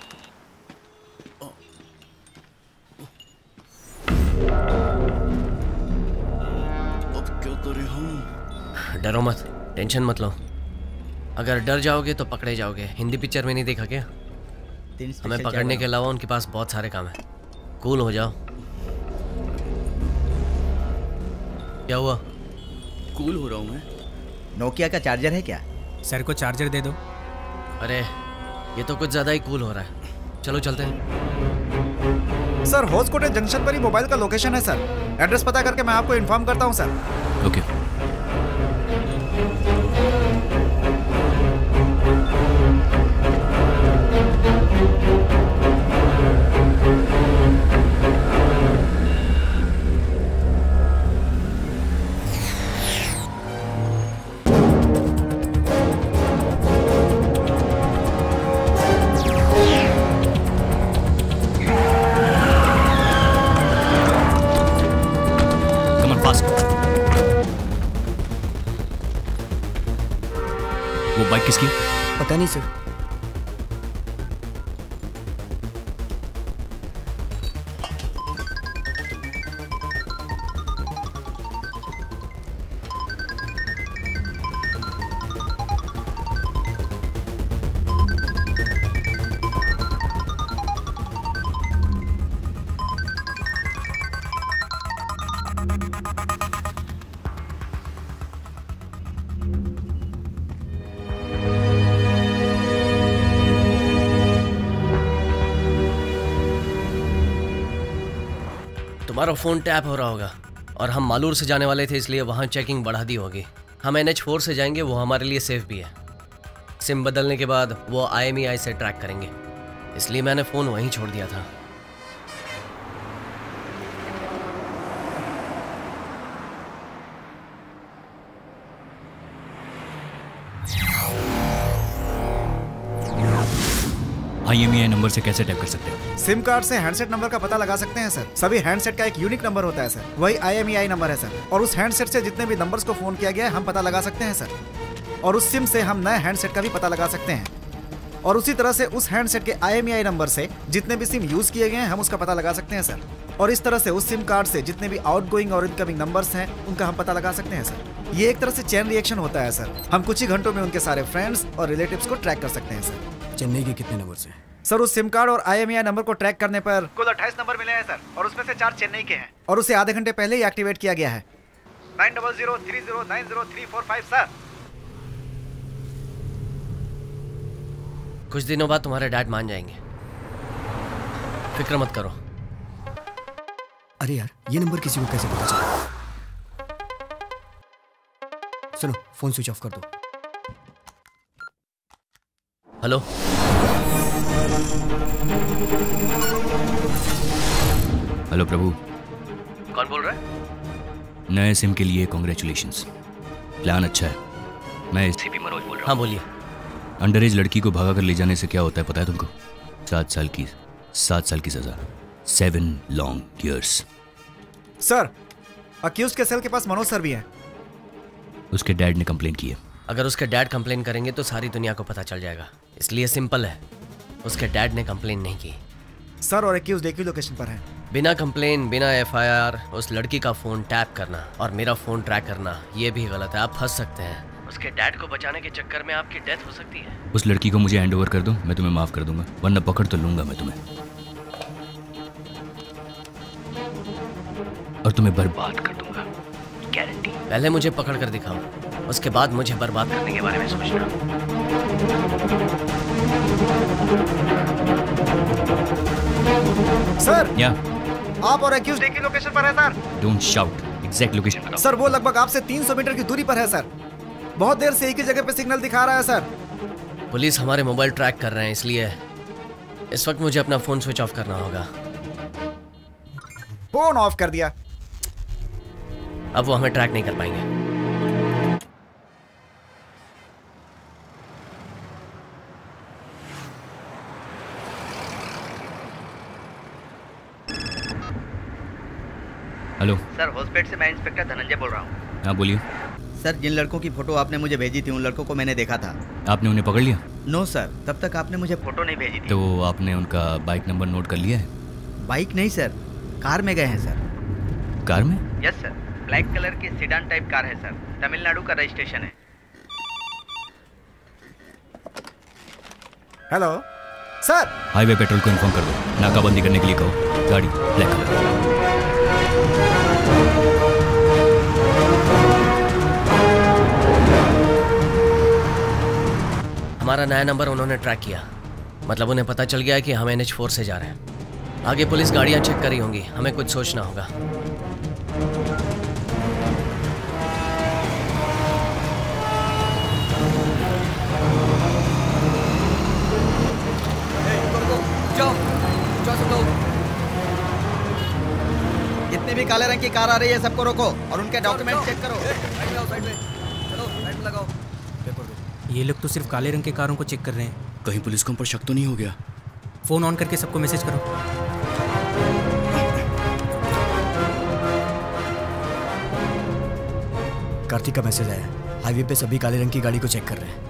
Speaker 5: अब क्या करें हम?
Speaker 1: डरो मत, टेंशन मत लो। अगर डर जाओगे तो पकड़े जाओगे। हिंदी पिक्चर में नहीं देखा क्या? हमें पकड़ने के अलावा उनके पास बहुत सारे काम है। कूल हो जाओ। क्या हुआ?
Speaker 5: कूल हो रहा हूँ मैं।
Speaker 13: नोकिया का चार्जर है क्या?
Speaker 3: सर को चार्जर दे दो।
Speaker 1: अरे ये तो कुछ ज्यादा ही कूल हो रहा है। चलो चलते हैं।
Speaker 4: सर होसकोटे जंक्शन पर ही मोबाइल का लोकेशन है सर। एड्रेस पता करके मैं आपको इन्फॉर्म करता हूँ सर।
Speaker 6: ओके। वो बाइक किसकी?
Speaker 2: पता नहीं सर।
Speaker 1: तुम्हारा फोन टैप हो रहा होगा और हम मालूर से जाने वाले थे, इसलिए वहाँ चेकिंग बढ़ा दी होगी। हम NH4 से जाएंगे, वो हमारे लिए सेफ भी है। सिम बदलने के बाद वो IMEI से ट्रैक करेंगे, इसलिए मैंने फ़ोन वहीं छोड़ दिया था।
Speaker 6: IMEI नंबर से कैसे टैप कर सकते हैं?
Speaker 4: सिम कार्ड से हैंडसेट नंबर का पता लगा सकते हैं सर। सभी हैंडसेट का एक यूनिक नंबर होता है सर, वही IMEI नंबर है सर। और उस हैंडसेट से जितने भी नंबर्स को फोन किया गया है हम पता लगा सकते हैं सर। और उस सिम से हम नए हैंडसेट का भी पता लगा सकते हैं। और उसी तरह से उस हैंडसेट के IMEI नंबर से जितने भी सिम यूज किए गए हैं हम उसका पता लगा सकते हैं सर। और इस तरह से उस सिम कार्ड से जितने भी आउटगोइंग और इनकमिंग नंबर्स हैं उनका हम पता लगा सकते हैं सर। ये एक तरह से चेन रिएक्शन होता है सर। हम कुछ ही घंटों में उनके सारे फ्रेंड्स और रिलेटिव्स को ट्रैक कर सकते हैं सर।
Speaker 2: चेन्नई के कितने नंबर से?
Speaker 4: सर उस सिम कार्ड और IMEI नंबर को ट्रैक करने पर कुल 28 नंबर मिले हैं सर, और उसमें से 4 चेन्नई के हैं। और उसे आधे घंटे पहले ही एक्टिवेट किया गया है। 9003090345 सर।
Speaker 1: कुछ दिनों बाद तुम्हारे डैड मान जाएंगे, फिक्र मत करो।
Speaker 2: अरे यार, ये नंबर किसी को कैसे पता चला? सुनो, फोन स्विच ऑफ कर दो।
Speaker 1: Hello,
Speaker 6: hello Prabhu.
Speaker 1: कौन बोल रहा है?
Speaker 6: नए सिम के लिए कांग्रेचुलेशंस। प्लान अच्छा है। मैं CP मनोज बोल रहा हूँ।
Speaker 1: हाँ बोलिए।
Speaker 6: अंडर एज लड़की को भगा कर ले जाने से क्या होता है पता है तुमको? 7 साल की सजा। 7 लॉन्ग ईयर्स।
Speaker 4: सर अक्यूज के सेल के पास मनोज सर भी हैं।
Speaker 6: उसके डैड ने कंप्लेन की है।
Speaker 1: अगर उसके डैड कंप्लेन करेंगे तो सारी दुनिया को पता चल जाएगा, इसलिए सिंपल है। उसके डैड ने कंप्लेन नहीं की
Speaker 4: सर, और अक्यूज एक ही लोकेशन पर है।
Speaker 1: बिना कंप्लेन, बिना FIR उस लड़की का फोन टैप करना और मेरा फोन ट्रैक करना, ये भी गलत है। आप फंस सकते हैं। उसके डैड को बचाने के चक्कर में आपकी डेथ हो सकती है।
Speaker 6: उस लड़की को मुझे हैंड ओवर कर दो, मैं तुम्हें माफ कर दूंगा, वरना पकड़ तो लूंगा मैं तुम्हें और तुम्हें बर्बाद कर दूंगा, गारंटी।
Speaker 1: पहले मुझे पकड़ कर दिखाओ, उसके बाद मुझे बर्बाद करने के बारे में सोचना।
Speaker 4: सर
Speaker 6: या
Speaker 4: आप और एक्यूज एक ही लोकेशन पर है sir.
Speaker 6: Don't shout, exact location बताओ।
Speaker 4: सर वो लगभग आपसे 300 मीटर की दूरी पर है सर। बहुत देर से एक ही जगह पे सिग्नल दिखा रहा है सर।
Speaker 1: पुलिस हमारे मोबाइल ट्रैक कर रहे हैं, इसलिए इस वक्त मुझे अपना फोन स्विच ऑफ करना होगा।
Speaker 4: फोन ऑफ कर दिया।
Speaker 1: अब वो हमें ट्रैक नहीं कर पाएंगे।
Speaker 6: हेलो
Speaker 13: सर, हॉस्पिटल से मैं इंस्पेक्टर धनंजय बोल रहा हूँ।
Speaker 6: हाँ बोलिए।
Speaker 13: सर, जिन लड़कों की फोटो आपने मुझे भेजी थी उन लड़कों को मैंने देखा था।
Speaker 6: आपने उन्हें पकड़ लिया?
Speaker 13: नो सर, तब तक आपने मुझे फोटो नहीं भेजी थी।
Speaker 6: तो आपने उनका बाइक नंबर नोट कर लिया है?
Speaker 13: बाइक नहीं सर, कार में गए हैं सर।
Speaker 6: कार में?
Speaker 13: यस सर, ब्लैक कलर की सीडान टाइप कार है सर, तमिलनाडु का रजिस्ट्रेशन है।
Speaker 4: Hello sir.
Speaker 6: हाईवे पेट्रोल को इन्फॉर्म कर दो, नाकाबंदी करने के लिए कहो। गाड़ी ब्लैक कलर।
Speaker 1: हमारा नया नंबर उन्होंने ट्रैक किया, मतलब उन्हें पता चल गया कि हम NH4 से जा रहे हैं। आगे पुलिस गाड़ियां चेक करी होंगी, हमें कुछ सोचना होगा।
Speaker 13: जितने भी काले रंग की कार आ रही है सबको रोको और उनके डॉक्यूमेंट चेक करो।
Speaker 3: ये लोग तो सिर्फ काले रंग के कारों को चेक कर रहे हैं।
Speaker 5: कहीं पुलिस को हम पर शक तो नहीं हो गया?
Speaker 3: फोन ऑन करके सबको मैसेज करो।
Speaker 2: कार्तिक का मैसेज आया, हाईवे पे सभी काले रंग की गाड़ी को चेक कर रहे हैं।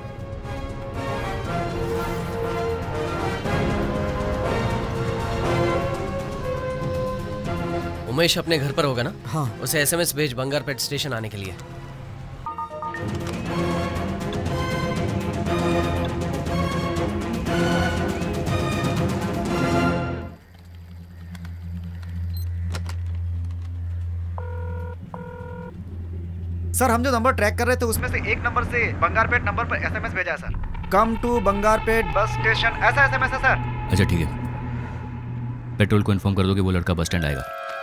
Speaker 1: उमेश अपने घर पर होगा ना?
Speaker 2: हाँ।
Speaker 1: उसे SMS भेज बंगारपेट स्टेशन आने के लिए।
Speaker 4: सर, हम जो नंबर ट्रैक कर रहे थे उसमें से एक नंबर से बंगारपेट नंबर पर SMS भेजा है sir. Come to Bangarpet bus station, ऐसा SMS है सर।
Speaker 6: अच्छा ठीक है, पेट्रोल को इन्फॉर्म कर दो कि वो लड़का बस स्टैंड आएगा।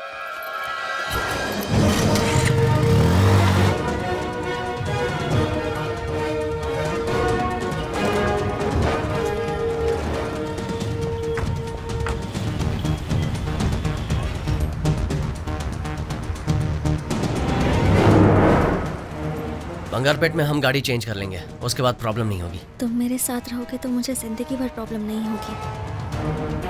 Speaker 1: बंगारपेट में हम गाड़ी चेंज कर लेंगे, उसके बाद प्रॉब्लम नहीं होगी।
Speaker 7: तुम मेरे साथ रहोगे तो मुझे जिंदगी भर प्रॉब्लम नहीं होगी।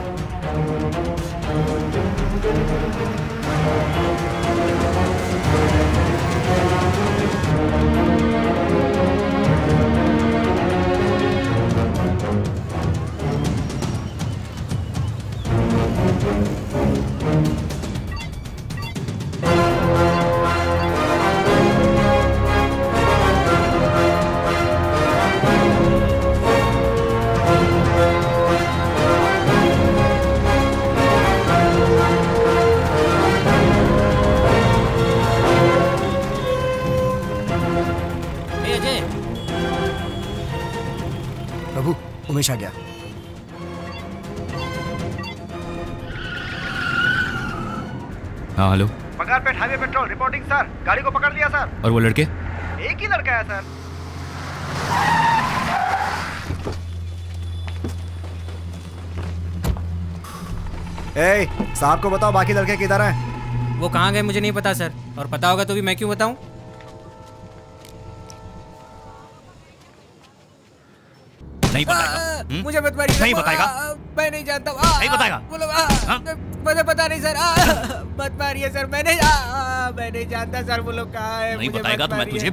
Speaker 2: उमेश आ गया।
Speaker 6: हाँ hello.
Speaker 4: Bangarpet highway patrol reporting sir, गाड़ी को पकड़ लिया सर।
Speaker 6: और वो लड़के?
Speaker 4: एक ही लड़का है सर। ए, साहब को बताओ बाकी लड़के किधर हैं?
Speaker 3: वो कहाँ गए मुझे नहीं पता सर, और पता होगा तो भी मैं क्यों बताऊं?
Speaker 6: नहीं बताएगा?
Speaker 3: मुझे मत मारिए।
Speaker 6: नहीं बताएगा?
Speaker 3: मैं नहीं जानता।
Speaker 6: नहीं बताएगा?
Speaker 3: बोलो। मुझे पता नहीं सर। मत मारिए सर, मैं नहीं जानता सर वो लोग कहाँ है।
Speaker 6: नहीं बताएगा तो मैं तुझे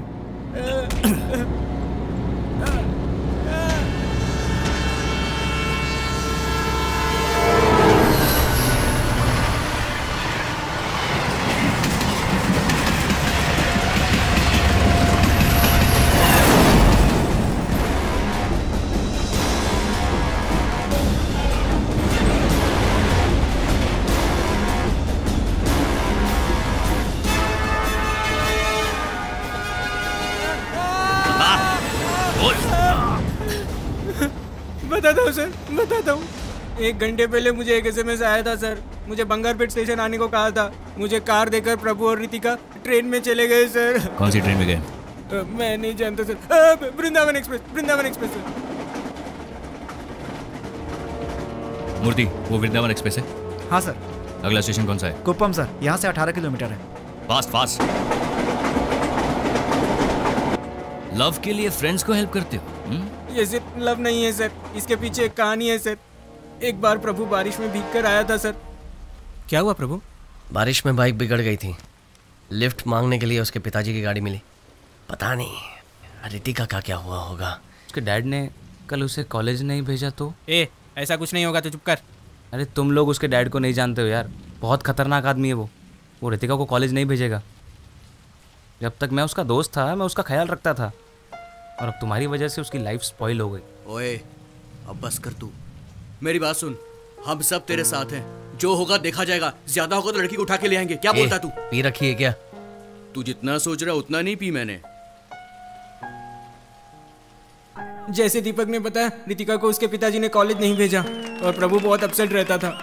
Speaker 3: बताता हूँ सर, बताता हूँ। 1 घंटे पहले मुझे एक SMS आया था सर। मुझे बंगारपेट स्टेशन आने को कहा था। मुझे कार देकर प्रभु और रितिका ट्रेन में चले गए सर।
Speaker 6: कौन सी ट्रेन में गए?
Speaker 3: मैं नहीं जानता sir. Vrindavan express, Vrindavan express sir.
Speaker 6: Murthy, वो वृंदावन एक्सप्रेस है?
Speaker 4: हाँ सर।
Speaker 6: अगला स्टेशन कौन सा है?
Speaker 4: कुप्पम सर, यहाँ से 18 किलोमीटर है।
Speaker 6: Fast fast. लव के लिए फ्रेंड्स को हेल्प करते हो?
Speaker 3: ये सिर्फ लव नहीं है सर, इसके पीछे एक कहानी है सर। एक बार प्रभु बारिश में भीग कर आया था सर। क्या हुआ प्रभु?
Speaker 1: बारिश में बाइक बिगड़ गई थी, लिफ्ट मांगने के लिए उसके पिताजी की गाड़ी मिली। पता नहीं रितिका का क्या हुआ होगा।
Speaker 10: उसके डैड ने कल उसे कॉलेज नहीं भेजा तो?
Speaker 3: ऐसा कुछ नहीं होगा, तो चुप कर।
Speaker 10: अरे तुम लोग उसके डैड को नहीं जानते हो यार, बहुत खतरनाक आदमी है वो रितिका को कॉलेज नहीं भेजेगा। जब तक मैं उसका दोस्त था मैं उसका ख्याल रखता था, और अब तुम्हारी वजह से उसकी लाइफ स्पॉइल हो गई।
Speaker 5: ओए अब बस कर तू, मेरी बात सुन, हम सब तेरे साथ हैं, जो होगा देखा जाएगा। ज्यादा होगा तो लड़की को उठा के ले आएंगे। क्या बोलता तू?
Speaker 1: पी रखी है क्या?
Speaker 5: तू जितना सोच रहा उतना नहीं पी मैंने।
Speaker 3: जैसे दीपक ने बताया, रितिका को उसके पिताजी ने कॉलेज नहीं भेजा और प्रभु बहुत अपसेट रहता था।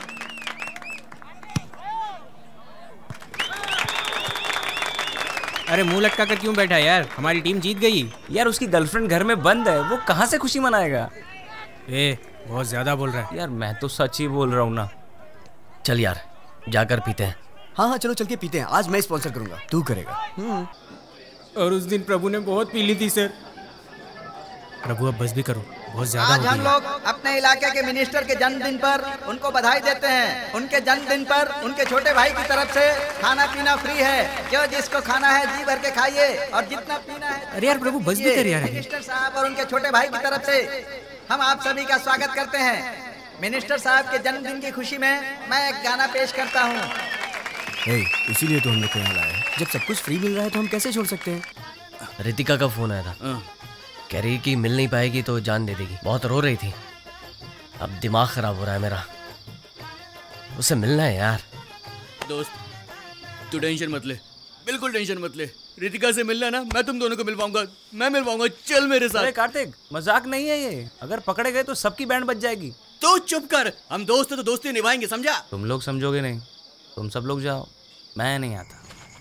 Speaker 3: अरे मुंह लटका कर क्यों बैठा यार? हमारी टीम जीत गई।
Speaker 10: यार उसकी गर्लफ्रेंड घर में बंद है, वो कहाँ से खुशी मनाएगा?
Speaker 3: बहुत ज्यादा बोल रहा है
Speaker 10: यार। मैं तो सच ही बोल रहा हूँ ना।
Speaker 1: चल यार जाकर पीते हैं।
Speaker 2: हाँ चलो चल के पीते हैं। आज मैं स्पॉन्सर करूंगा, तू करेगा।
Speaker 3: और उस दिन प्रभु ने बहुत पी ली थी सर। प्रभु अब बस भी करो, बहुत ज्यादा
Speaker 13: आज हम लोग अपने इलाके के मिनिस्टर के जन्मदिन पर उनको बधाई देते हैं। उनके जन्मदिन पर उनके छोटे भाई की तरफ से खाना पीना फ्री है। जो जिसको खाना है जी भर के खाइए और जितना पीना है।
Speaker 3: अरे यार प्रभु बस भी कर यार।
Speaker 13: मिनिस्टर साहब और उनके छोटे भाई की तरफ से हम आप सभी का स्वागत करते हैं। मिनिस्टर साहब के जन्मदिन की खुशी में मैं एक गाना पेश करता हूँ।
Speaker 2: इसीलिए तो हम लोग को यहाँ लाए हैं। जब सब कुछ फ्री मिल रहा है तो हम कैसे छोड़ सकते हैं?
Speaker 1: रितिका का फोन आया था, कह रही कि मिल नहीं पाएगी तो जान दे देगी। बहुत रो रही थी। अब दिमाग खराब हो रहा है मेरा, उससे मिलना है यार।
Speaker 5: दोस्त तू टेंशन मत ले, बिल्कुल टेंशन मत ले। रितिका से मिलना ना, मैं तुम दोनों को मिल पाऊंगा, मैं मिल पाऊंगा। चल मेरे साथ।
Speaker 10: अरे कार्तिक मजाक नहीं है ये, अगर पकड़े गए तो सबकी बैंड बज जाएगी।
Speaker 5: तो चुप कर, हम दोस्त हैं तो दोस्ती निभाएंगे, समझा?
Speaker 10: तुम लोग समझोगे नहीं, तुम सब लोग जाओ, मैं नहीं आता।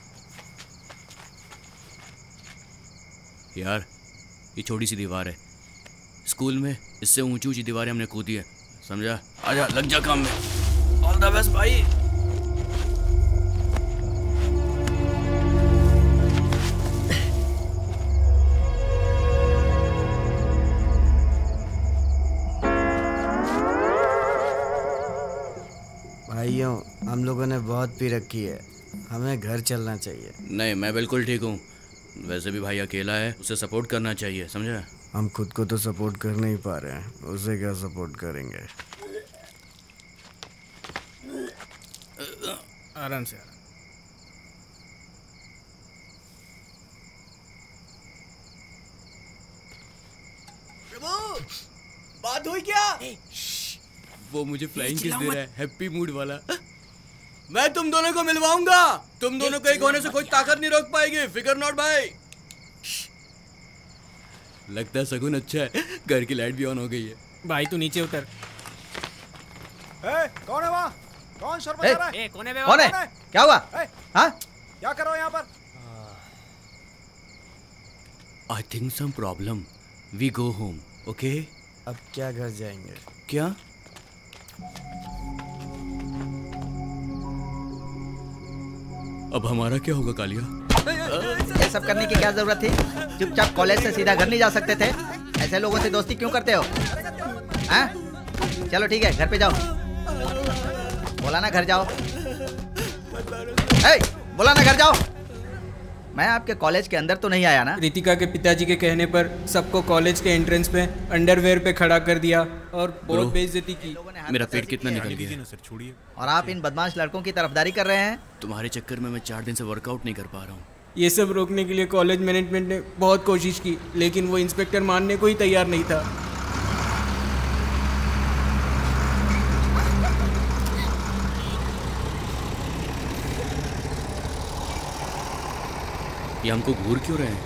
Speaker 5: यार ये छोटी सी दीवार है, स्कूल में इससे ऊंची ऊंची दीवारें हमने कूदी है, समझा? आजा लग जा काम में। ऑल द बेस्ट भाई।
Speaker 2: भाइयों हम लोगों ने बहुत पी रखी है, हमें घर चलना चाहिए।
Speaker 5: नहीं मैं बिल्कुल ठीक हूँ। वैसे भी भाई अकेला है, उसे सपोर्ट करना चाहिए, समझा?
Speaker 2: हम खुद को तो सपोर्ट कर नहीं पा रहे हैं, उसे क्या सपोर्ट करेंगे?
Speaker 3: आराम से।
Speaker 5: प्रभु बात हुई क्या? वो मुझे फ्लाइंग किस दे रहा है, हैप्पी मूड वाला। मैं तुम दोनों को मिलवाऊंगा, तुम दोनों को एक होने से कोई ताकत नहीं रोक पाएगी, फिकर नॉट भाई। लगता है सगुन अच्छा है, घर की लाइट भी ऑन हो गई है।
Speaker 3: भाई तू नीचे उतर।
Speaker 4: कौन है वहाँ? कौन शोर मचा रहा है?
Speaker 13: कौन है? क्या हुआ? हाँ?
Speaker 4: क्या कर रहे हो यहाँ पर?
Speaker 5: I think some problem, we go home, okay?
Speaker 2: अब क्या घर जाएंगे?
Speaker 5: क्या? अब हमारा क्या होगा कालिया?
Speaker 13: ये सब करने की क्या जरूरत थी? चुपचाप कॉलेज से सीधा घर नहीं जा सकते थे? ऐसे लोगों से दोस्ती क्यों करते हो? हाँ? चलो ठीक है, घर पे जाओ। बोला ना घर जाओ। बोला ना घर जाओ। मैं आपके कॉलेज के अंदर तो नहीं आया ना?
Speaker 3: रितिका के पिताजी के कहने पर सबको कॉलेज के एंट्रेंस पे अंडरवेयर पे खड़ा कर दिया और बहुत बेइज्जती की।
Speaker 5: मेरा पेट कितना निकल गया।
Speaker 13: और आप इन बदमाश लड़कों की तरफदारी कर रहे हैं?
Speaker 5: तुम्हारे चक्कर में मैं 4 दिन से वर्कआउट नहीं कर पा रहा हूँ।
Speaker 3: ये सब रोकने के लिए कॉलेज मैनेजमेंट ने बहुत कोशिश की, लेकिन वो इंस्पेक्टर मानने को ही तैयार नहीं था।
Speaker 5: ये हमको घूर क्यों रहे हैं?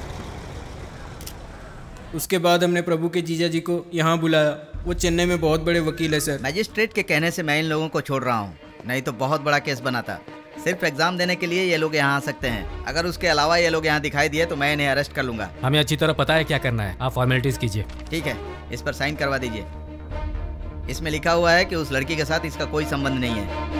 Speaker 3: उसके बाद हमने प्रभु के जीजा जी को यहाँ बुलाया। वो चेन्नई में बहुत बड़े वकील है सर।
Speaker 13: मैजिस्ट्रेट के कहने से मैं इन लोगों को छोड़ रहा हूँ, नहीं तो बहुत बड़ा केस बनाता। सिर्फ एग्जाम देने के लिए ये लोग यहाँ आ सकते हैं। अगर उसके अलावा ये लोग यहाँ दिखाई दिए तो मैं इन्हें अरेस्ट कर लूंगा।
Speaker 9: हमें अच्छी तरह पता है क्या करना है, आप फॉर्मेलिटीज कीजिए।
Speaker 13: ठीक है, इस पर साइन करवा दीजिए। इसमें लिखा हुआ है कि उस लड़की के साथ इसका कोई संबंध नहीं है।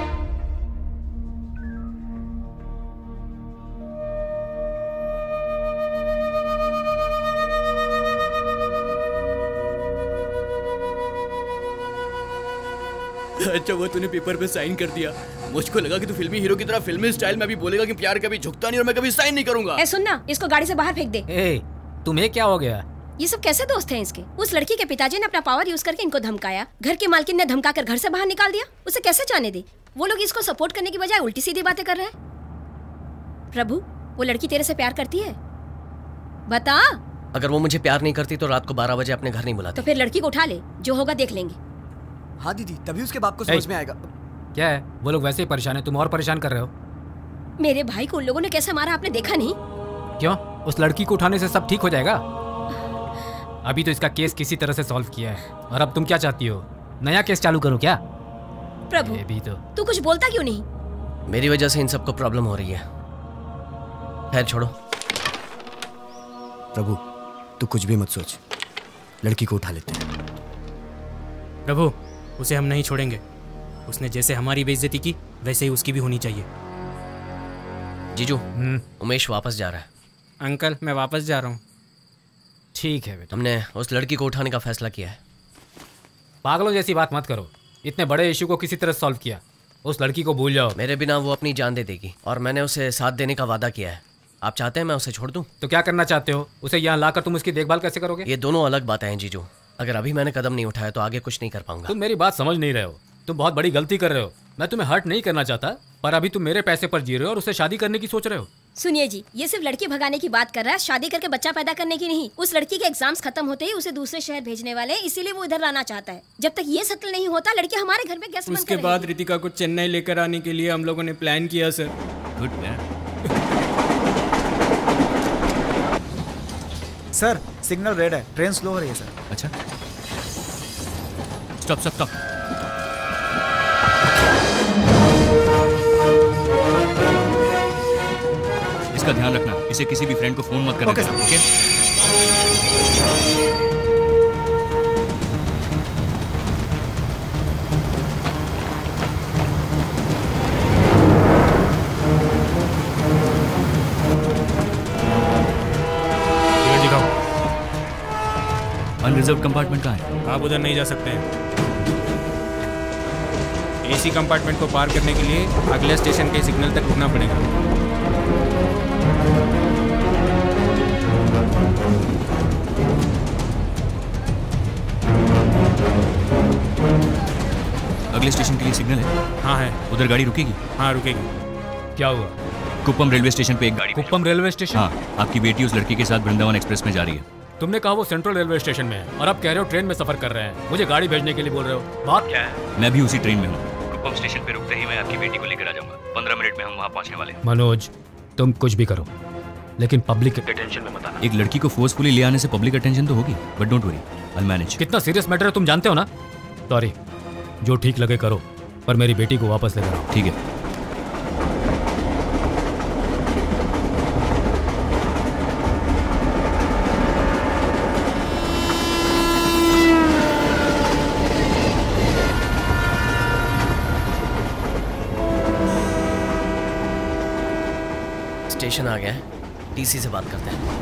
Speaker 5: अच्छा वो तूने पेपर पे साइन कर दिया। मुझको लगा कि तू फिल्मी हीरो की तरह फिल्मी स्टाइल में भी बोलेगा कि प्यार कभी झुकता नहीं और मैं कभी साइन नहीं करूंगा।
Speaker 11: ए सुन ना, इसको गाड़ी से बाहर फेंक दे।
Speaker 3: ए, तुम्हें क्या हो गया?
Speaker 11: ये सब कैसे दोस्त हैं इसके? उस लड़की के पिताजी ने अपना पावर यूज करके इनको धमकाया, घर की मालकिन ने धमकाकर घर से बाहर निकाल दिया। उसे कैसे जाने दे? वो लोग इसको सपोर्ट करने की बजाय उल्टी सीधी बातें कर रहे हैं। प्रभु, वो लड़की तेरे से प्यार करती है? बता।
Speaker 1: अगर वो मुझे प्यार नहीं करती तो रात को 12 बजे अपने घर नहीं बुलाती।
Speaker 11: तो फिर लड़की को उठा ले, जो होगा देख लेंगे।
Speaker 2: हाँ दीदी, तभी उसके बाप को समझ में आएगा।
Speaker 9: क्या है, वो लोग वैसे ही परेशान है, तुम और परेशान कर रहे हो।
Speaker 11: मेरे भाई को उन लोगों ने कैसे मारा आपने देखा नहीं?
Speaker 9: क्यों? उस लड़की को उठाने से सब ठीक हो जाएगा? अभी तो इसका केस किसी तरह से सॉल्व किया है, और अब तुम क्या चाहती हो? नया केस चालू करो क्या?
Speaker 11: प्रभु,
Speaker 9: भी तो
Speaker 11: तू कुछ बोलता क्यों नहीं?
Speaker 1: मेरी वजह से इन सबको प्रॉब्लम हो रही है। खैर छोड़ो।
Speaker 2: प्रभु, तू कुछ भी मत सोच, लड़की को उठा लेते हैं।
Speaker 3: प्रभु, उसे हम नहीं छोड़ेंगे। उसने जैसे हमारी बेइज्जती की वैसे ही उसकी भी होनी चाहिए।
Speaker 1: जीजू, उमेश वापस जा रहा है।
Speaker 3: अंकल, मैं वापस जा रहा हूँ।
Speaker 9: ठीक है बेटा।
Speaker 1: हमने उस लड़की को उठाने का फैसला किया है।
Speaker 9: पागलों जैसी बात मत करो। इतने बड़े इशू को किसी तरह सॉल्व किया। उस लड़की को भूल जाओ।
Speaker 1: मेरे बिना वो अपनी जान दे देगी और मैंने उसे साथ देने का वादा किया है। आप चाहते हैं मैं उसे छोड़ दूं?
Speaker 9: तो क्या करना चाहते हो? उसे यहाँ लाकर तुम उसकी देखभाल कैसे करोगे?
Speaker 1: ये दोनों अलग बातें हैं जीजू। अगर अभी मैंने कदम नहीं उठाया तो आगे कुछ नहीं कर पाऊंगा।
Speaker 9: तुम मेरी बात समझ नहीं रहे हो। तुम बहुत बड़ी गलती कर रहे हो। मैं तुम्हें हर्ट नहीं करना चाहता, पर अभी तुम मेरे पैसे पर जी रहे हो और उससे शादी करने की सोच रहे हो।
Speaker 11: सुनिए जी, ये सिर्फ लड़की भगाने की बात कर रहा है, शादी करके बच्चा पैदा करने की नहीं। उस लड़की के एग्जाम्स खत्म होते ही उसे दूसरे शहर भेजने वाले, इसीलिए वो इधर लाना चाहता है। जब तक ये सेटल नहीं होता, लड़की हमारे घर में गेस्ट बनकर
Speaker 3: उसके बाद रितिका को चेन्नई लेकर आने के लिए हम लोगों ने प्लान किया sir.
Speaker 6: Good plan.
Speaker 4: Sir, signal red है, ट्रेन स्लो हो रही है सर।
Speaker 6: अच्छा, स्टॉप स्टॉप स्टॉप। इसका ध्यान रखना, इसे किसी भी फ्रेंड को फोन मत करना। ओके? अनरिजर्व कंपार्टमेंट कहाँ है?
Speaker 3: आप उधर नहीं जा सकते हैं। एसी कंपार्टमेंट को पार करने के लिए अगले स्टेशन के सिग्नल तक रुकना पड़ेगा।
Speaker 6: अगले स्टेशन के लिए सिग्नल है?
Speaker 3: हाँ है।
Speaker 6: उधर गाड़ी रुकेगी?
Speaker 3: हाँ रुकेगी।
Speaker 9: क्या हुआ?
Speaker 6: कुप्पम रेलवे स्टेशन पे एक गाड़ी।
Speaker 9: Kuppam railway station?
Speaker 6: हाँ, आपकी बेटी उस लड़की के साथ वृंदावन एक्सप्रेस में जा रही है।
Speaker 9: तुमने कहा वो सेंट्रल रेलवे स्टेशन में है और अब कह रहे हो ट्रेन में सफर कर रहे हैं। मुझे गाड़ी भेजने के लिए बोल रहे हो, बात क्या है?
Speaker 6: मैं भी उसी ट्रेन में हूँ। कुप्पम स्टेशन पे रुकते ही मैं आपकी बेटी को लेकर आ जाऊंगा। 15 मिनट में हम वहाँ पहुँचने वाले हैं।
Speaker 9: मनोज, तुम कुछ भी करो, लेकिन पब्लिक अटेंशन में मत आना।
Speaker 6: एक लड़की को फोर्सफुली ले आने से पब्लिक अटेंशन तो होगी, but don't worry, I will manage.
Speaker 9: कितना सीरियस मैटर है तुम जानते हो ना? सॉरी, जो ठीक लगे करो, पर मेरी बेटी को वापस लेकर आओ।
Speaker 6: ठीक है।
Speaker 1: स्टेशन आ गया है, टीसी से बात करते हैं।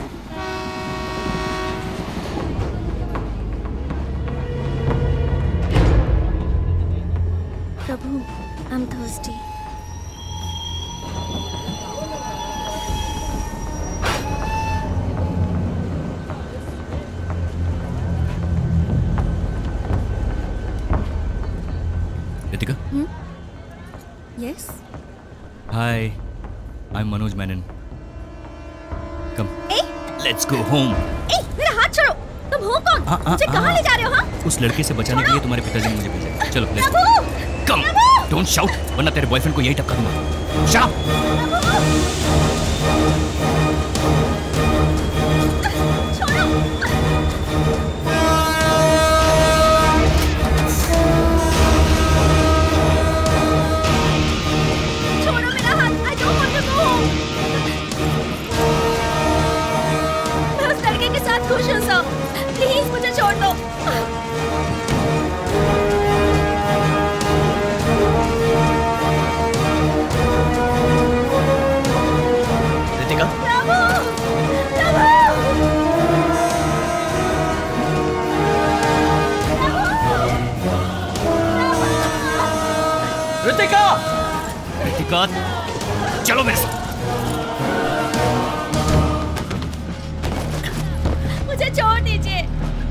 Speaker 7: प्रभु, I'm thirsty.
Speaker 6: Ritika?
Speaker 7: Yes.
Speaker 6: Hi, I'm Manoj Menon. Come.
Speaker 11: A?
Speaker 6: Let's go home.
Speaker 11: ए, मेरा हाथ छोड़ो। तुम हो कौन? मुझे कहाँ ले जा रहे हो? हाँ?
Speaker 6: उस लड़के से बचाने के लिए तुम्हारे पिताजी ने मुझे भेजा। चलो let's
Speaker 11: Prabhu!
Speaker 6: Go. Come, don't shout, वरना तेरे बॉयफ्रेंड को यही टपका दूंगा। शाउट।
Speaker 11: छोड़ो मेरा हाथ। I don't want to go home. मैं उस लड़के के साथ खुश हूँ सर। प्लीज मुझे छोड़ दो।
Speaker 9: रितिका!
Speaker 6: रितिका, चलो मेरे साथ।
Speaker 11: मुझे छोड़ दीजिए।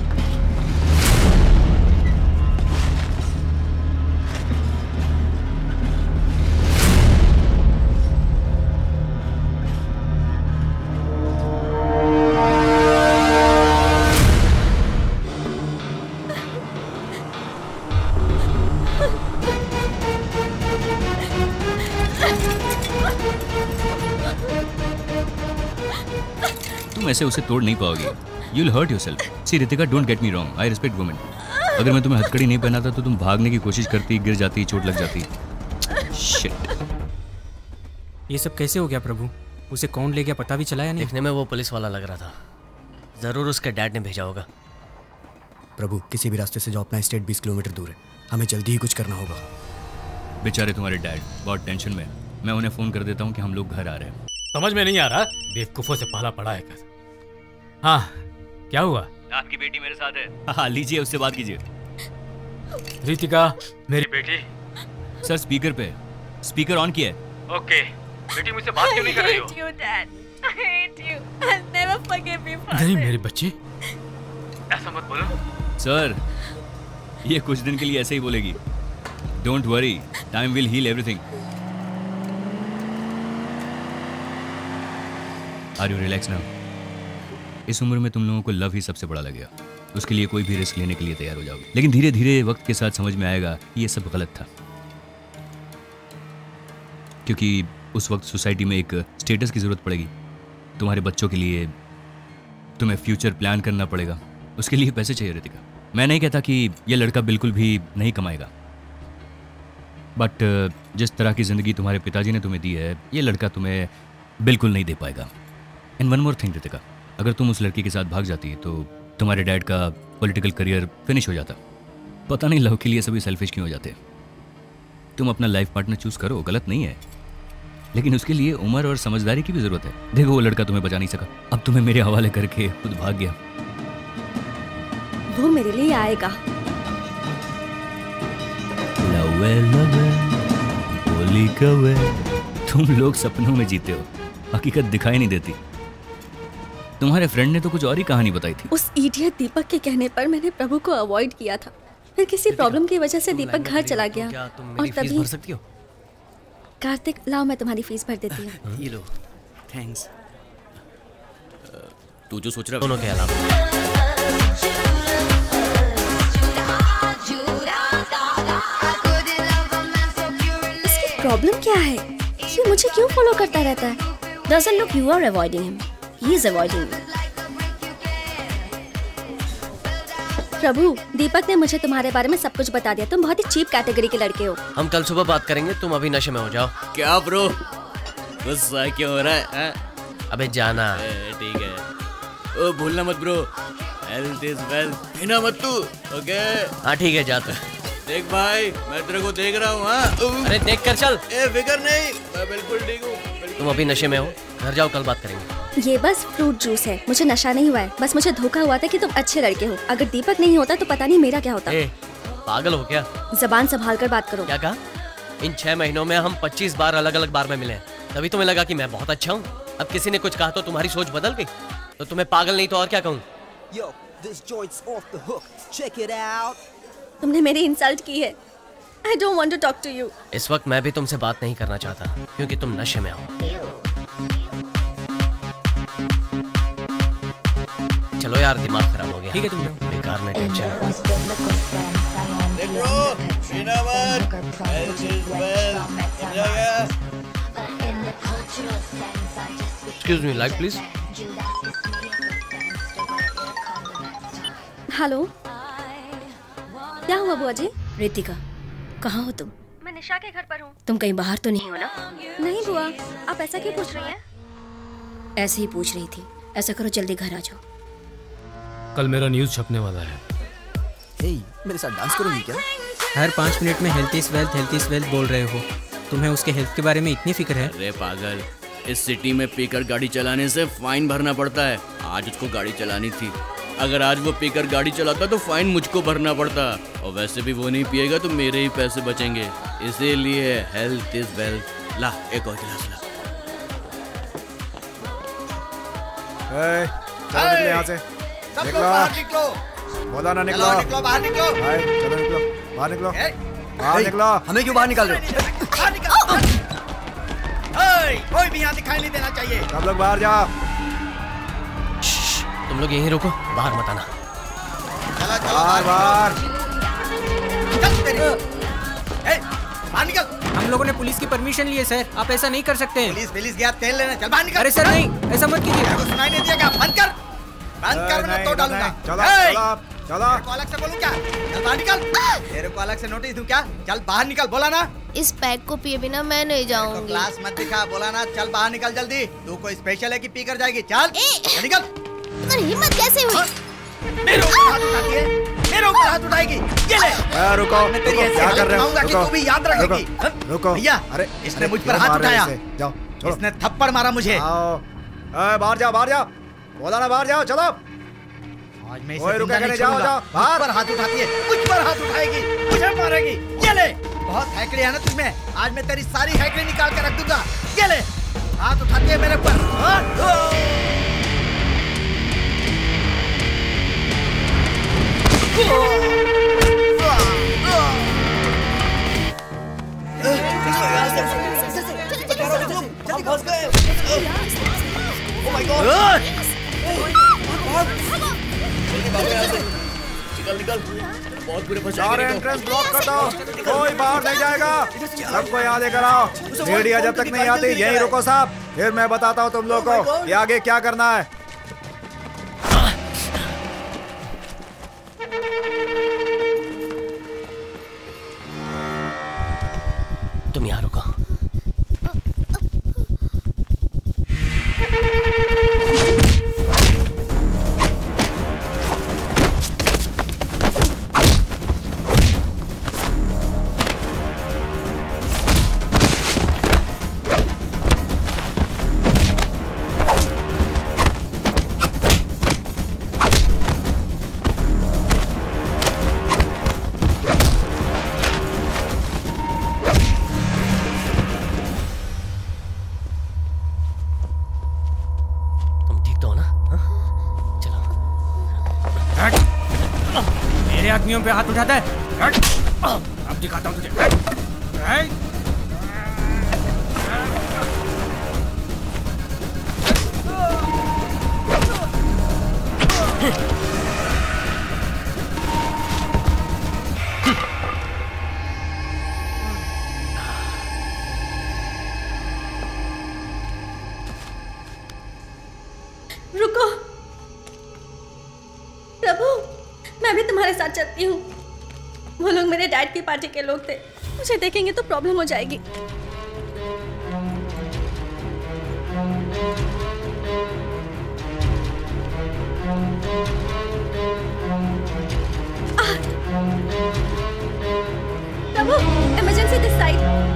Speaker 6: तुम ऐसे उसे तोड़ नहीं पाओगे। You'll hurt yourself. See Ritika, don't get me wrong. I respect women. अगर मैं तुम्हें हथकड़ी नहीं पहनाता तो तुम भागने की कोशिश करती, गिर जाती, चोट लग जाती। Shit.
Speaker 3: ये सब कैसे हो गया प्रभु? उसे कौन ले गया पता भी चला या नहीं?
Speaker 1: देखने में वो पुलिस वाला लग रहा था। जरूर उसके डैड ने भेजा होगा।
Speaker 2: प्रभु, किसी भी रास्ते से जाओ, अपना स्टेट 20 किलोमीटर दूर है। हमें जल्दी ही कुछ करना होगा।
Speaker 6: बेचारे तुम्हारे डैड बहुत टेंशन में। मैं उन्हें फोन कर देता हूँ कि हम लोग घर आ रहे हैं।
Speaker 9: समझ में नहीं आ रहा, बेवकूफों से पाला पड़ा है कर। हाँ, क्या हुआ?
Speaker 6: आपकी बेटी मेरे साथ है। हाँ, लीजिए, उससे बात कीजिए।
Speaker 9: रितिका, मेरी बेटी।
Speaker 6: सर स्पीकर पे, स्पीकर ऑन किया है।
Speaker 9: ओके, बेटी मुझसे बात क्यों नहीं कर रही हो? नहीं मेरी बच्ची, ऐसा मत बोलो।
Speaker 6: सर, ये कुछ दिन के लिए ऐसे ही बोलेगी। Don't worry, time will heal everything. Are you relax now? इस उम्र में तुम लोगों को लव ही सबसे बड़ा लगेगा। उसके लिए कोई भी रिस्क लेने के लिए तैयार हो जाओगे। लेकिन धीरे धीरे वक्त के साथ समझ में आएगा कि ये सब गलत था, क्योंकि उस वक्त सोसाइटी में एक स्टेटस की जरूरत पड़ेगी। तुम्हारे बच्चों के लिए तुम्हें फ्यूचर प्लान करना पड़ेगा। उसके लिए पैसे चाहिए रितिका। मैं नहीं कहता कि ये लड़का बिल्कुल भी नहीं कमाएगा, बट जिस तरह की जिंदगी तुम्हारे पिताजी ने तुम्हें दी है, ये लड़का तुम्हें बिल्कुल नहीं दे पाएगा। And one more thing Ritika, अगर तुम उस लड़की के साथ भाग जाती तो तुम्हारे डैड का पॉलिटिकल करियर फिनिश हो जाता। पता नहीं लव के लिए सभी सेल्फिश क्यों हो जाते। तुम अपना लाइफ पार्टनर चूज करो, गलत नहीं है, लेकिन उसके लिए उम्र और समझदारी की भी जरूरत है। देखो, वो लड़का तुम्हें बचा नहीं सका, अब तुम्हें मेरे हवाले करके खुद भाग गया।
Speaker 11: वो मेरे लिए आएगा।
Speaker 6: लवे लवे बोली कवे। तुम लोग सपनों में जीते हो, हकीकत दिखाई नहीं देती। तुम्हारे फ्रेंड ने तो कुछ और ही कहानी बताई थी।
Speaker 11: उस इडियट दीपक के कहने पर मैंने प्रभु को अवॉइड किया था। फिर किसी प्रॉब्लम की वजह से दीपक घर चला गया और तभी
Speaker 1: भर सकती हो?
Speaker 11: कार्तिक, लाओ मैं तुम्हारी फीस भर देती हूँ।
Speaker 5: ये लो, थैंक्स। तू जो सोच रहा है
Speaker 1: दोनों के अलावा
Speaker 11: इसकी प्रॉब्लम क्या है? ये मुझे क्यों फॉलो करता रहता है? Doesn't look you are avoiding him. He is avoiding you. प्रभु, दीपक ने मुझे तुम्हारे बारे में सब कुछ बता दिया। तुम बहुत ही चीप कैटेगरी के लड़के हो।
Speaker 1: हम कल सुबह बात करेंगे, तुम अभी नशे में हो जाओ।
Speaker 5: क्या ब्रो, गुस्सा क्यों हो रहा है?
Speaker 1: अबे जाना।
Speaker 5: ठीक है, ओ भूलना मत ब्रो, हेल्थ इज वेल्थ। पीना मत तू, ओके?
Speaker 1: हाँ ठीक है, जाते।
Speaker 5: देख भाई, मैं तेरे को देख रहा हूँ। हाँ,
Speaker 1: अरे देख कर चल।
Speaker 5: फिक्र नहीं, मैं बिल्कुल ठीक हूँ।
Speaker 1: तुम अभी नशे में हो, घर जाओ, कल बात करेंगे।
Speaker 11: ये बस फ्रूट जूस है, मुझे नशा नहीं हुआ है। बस मुझे धोखा हुआ था कि तुम अच्छे लड़के हो। अगर दीपक नहीं होता तो पता नहीं मेरा क्या होता।
Speaker 1: पागल हो क्या?
Speaker 11: जबान संभाल कर बात करो।
Speaker 1: क्या कहा? इन 6 महीनों में हम 25 बार अलग अलग बार में मिले हैं, तभी तुम्हें लगा कि मैं बहुत अच्छा हूँ। अब किसी ने कुछ कहा तो तुम्हारी सोच बदल गई? तो तुम्हें पागल नहीं तो और क्या कहूँ?
Speaker 11: तुमने मेरी इंसल्ट की है। I don't want to talk to you.
Speaker 1: इस वक्त मैं भी तुमसे बात नहीं करना चाहता, क्योंकि तुम नशे में हो। चलो यार, दिमाग खराब हो गया।
Speaker 3: ठीक है, तुम
Speaker 1: बेकार में tension. Excuse me, light please.
Speaker 11: Hello, क्या हुआ बुआ जी?
Speaker 14: रितिका, कहाँ हो तुम?
Speaker 11: मैं निशा के घर पर हूँ।
Speaker 14: तुम कहीं बाहर तो नहीं हो ना?
Speaker 11: नहीं बुआ, आप ऐसा क्यों पूछ रही हैं?
Speaker 14: ऐसे ही पूछ रही थी। ऐसा करो, जल्दी घर आ जाओ।
Speaker 9: कल मेरा न्यूज़ छपने वाला है।
Speaker 2: मेरे साथ डांस करोगी क्या?
Speaker 3: हर 5 मिनट में हेल्थ इज वेल्थ बोल रहे हो। तुम्हें उसके हेल्थ के बारे में इतनी फिक्र है?
Speaker 5: अरे पागल, इस सिटी में पीकर गाड़ी चलाने से फाइन भरना पड़ता है। आज उसको गाड़ी चलानी थी। अगर आज वो पीकर गाड़ी चलाता तो फाइन मुझको भरना पड़ता, और वैसे भी वो नहीं पिएगा तो मेरे ही पैसे बचेंगे। इसीलिए हेल्थ इज वेल्थ। ला एक और गिलास ला।
Speaker 4: चलो निकलो यहाँ से।
Speaker 13: सब लोग
Speaker 4: निकलो।
Speaker 13: बाहर निकलो।
Speaker 4: बोला ना निकलो।
Speaker 13: चलो निकलो, बाहर निकलो।
Speaker 4: चलो निकलो, बाहर निकलो, बाहर निकलो।
Speaker 2: हमें क्यों बाहर निकाल रहे हो?
Speaker 13: बाहर निकलो। कोई भी यहाँ दिखाई नहीं देना चाहिए।
Speaker 4: सब लोग बाहर जाओ।
Speaker 1: तुम लोग यहीं रुको, बाहर मत आना।
Speaker 13: चलो चलो
Speaker 4: बाहर बाहर।
Speaker 13: चल तेरी। बाहर निकल।
Speaker 3: हम लोगों ने पुलिस की परमिशन ली है सर, आप ऐसा नहीं कर सकते हैं।
Speaker 13: पुलिस गया तेल लेने, चल बाहर निकल।
Speaker 3: अरे सर नहीं, ऐसा मत कीजिए।
Speaker 13: तेरे को सुनाई नहीं दिया क्या? बंद कर, बंद कर वरना तो डालूंगा।
Speaker 4: चलो चलो।
Speaker 13: तेरे को अलग से बोलूं क्या? चल बाहर निकल। तेरे को अलग से नोटिस दूं क्या? चल बाहर निकल, बोला ना।
Speaker 8: इस पैक को पिए बिना मैं नहीं जाऊंगी।
Speaker 13: क्लास मत दिखा, बोला ना। चल बाहर निकल जल्दी। तू कोई स्पेशल है कि पी कर जाएगी? चल निकल।
Speaker 8: तुम्हारी हिम्मत कैसे हुई?
Speaker 13: मेरे ऊपर हाथ उठाती है, मेरे ऊपर हाथ उठाएगी। ये ले।
Speaker 4: रुको,
Speaker 13: मैं तेरी ऐसी
Speaker 4: क्या कर रहे हो?
Speaker 13: हालत कि तू भी याद रखेगी।
Speaker 4: रुको।
Speaker 13: भैया,
Speaker 4: अरे
Speaker 13: इसने मुझ पर हाथ उठाया।
Speaker 4: जाओ,
Speaker 13: इसने थप्पड़ मारा मुझे।
Speaker 4: बाहर जाओ, बाहर जाओ। बोला ना बाहर जाओ, चलो।
Speaker 13: आज मैं
Speaker 4: ओए,
Speaker 13: इसे
Speaker 4: रुका
Speaker 13: जिंदा
Speaker 4: नहीं,
Speaker 13: नहीं
Speaker 4: जाओ,
Speaker 13: छोड़ूंगा।
Speaker 4: जाओ,
Speaker 13: मुझ
Speaker 4: बाहर।
Speaker 13: पर हाथ उठाती है, मुझ पर हाथ उठाएगी, मुझे मारेगी। ये ले। बहुत हैकड़ी है ना तुझमें। आज मैं तेरी सारी हैकड़ी निकाल के रख दूंगा। ये ले। हाथ उठाती है मेरे पर।
Speaker 5: बहुत बुरे फंसे।
Speaker 4: सारे एंट्रेंस ब्लॉक कर दो, कोई बाहर नहीं जाएगा। सबको यहाँ लेकर आओ। मीडिया जब तक नहीं आती यहीं रुको साहब, फिर मैं बताता हूँ तुम लोगों को कि आगे क्या करना है।
Speaker 1: तुम यहाँ रुको।
Speaker 3: मेरे आदमियों पे हाथ उठाता है। अब दिखाता हूँ तुझे।
Speaker 11: रुको प्रभु, मैं भी तुम्हारे साथ चलती हूँ। वो लोग मेरे डैड की पार्टी के लोग थे, मुझे देखेंगे तो प्रॉब्लम हो जाएगी। Prabhu, emergency this side.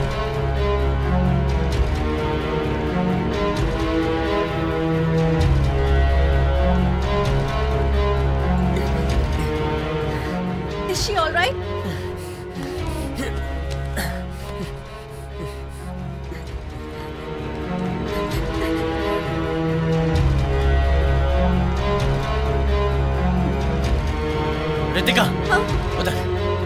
Speaker 11: Is she all right?
Speaker 1: Ritika, उधर।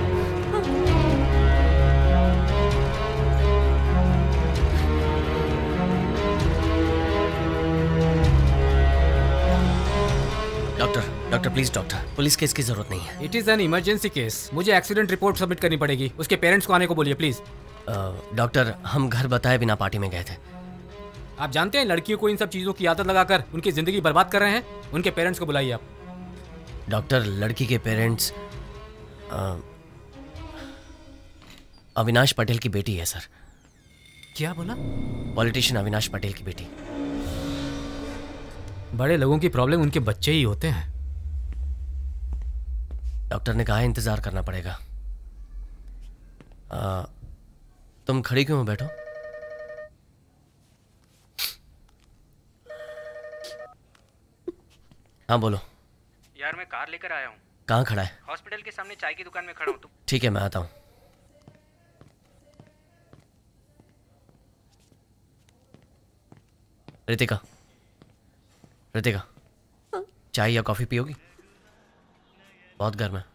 Speaker 1: Doctor please doctor, police case की जरूरत नहीं है।
Speaker 9: It is an emergency case. मुझे एक्सीडेंट रिपोर्ट सबमिट करनी पड़ेगी। उसके पेरेंट्स को आने को बोलिए प्लीज।
Speaker 1: डॉक्टर, हम घर बताए बिना पार्टी में गए थे।
Speaker 9: आप जानते हैं लड़कियों को इन सब चीजों की आदत लगाकर उनकी जिंदगी बर्बाद कर रहे हैं। उनके पेरेंट्स को बुलाइए आप।
Speaker 1: डॉक्टर, लड़की के पेरेंट्स अविनाश पटेल की बेटी है सर।
Speaker 9: क्या बोला?
Speaker 1: पॉलिटिशियन अविनाश पटेल की बेटी।
Speaker 9: बड़े लोगों की प्रॉब्लम उनके बच्चे ही होते हैं।
Speaker 1: डॉक्टर ने कहा इंतजार करना पड़ेगा। तुम खड़ी क्यों हो? बैठो। हाँ बोलो।
Speaker 3: यार मैं कार लेकर आया हूँ।
Speaker 1: कहाँ खड़ा है?
Speaker 3: हॉस्पिटल के सामने चाय की दुकान में खड़ा हूँ।
Speaker 1: ठीक है, मैं आता हूँ। रितिका, रितिका, चाय या कॉफी पियोगी? बहुत गर्म है।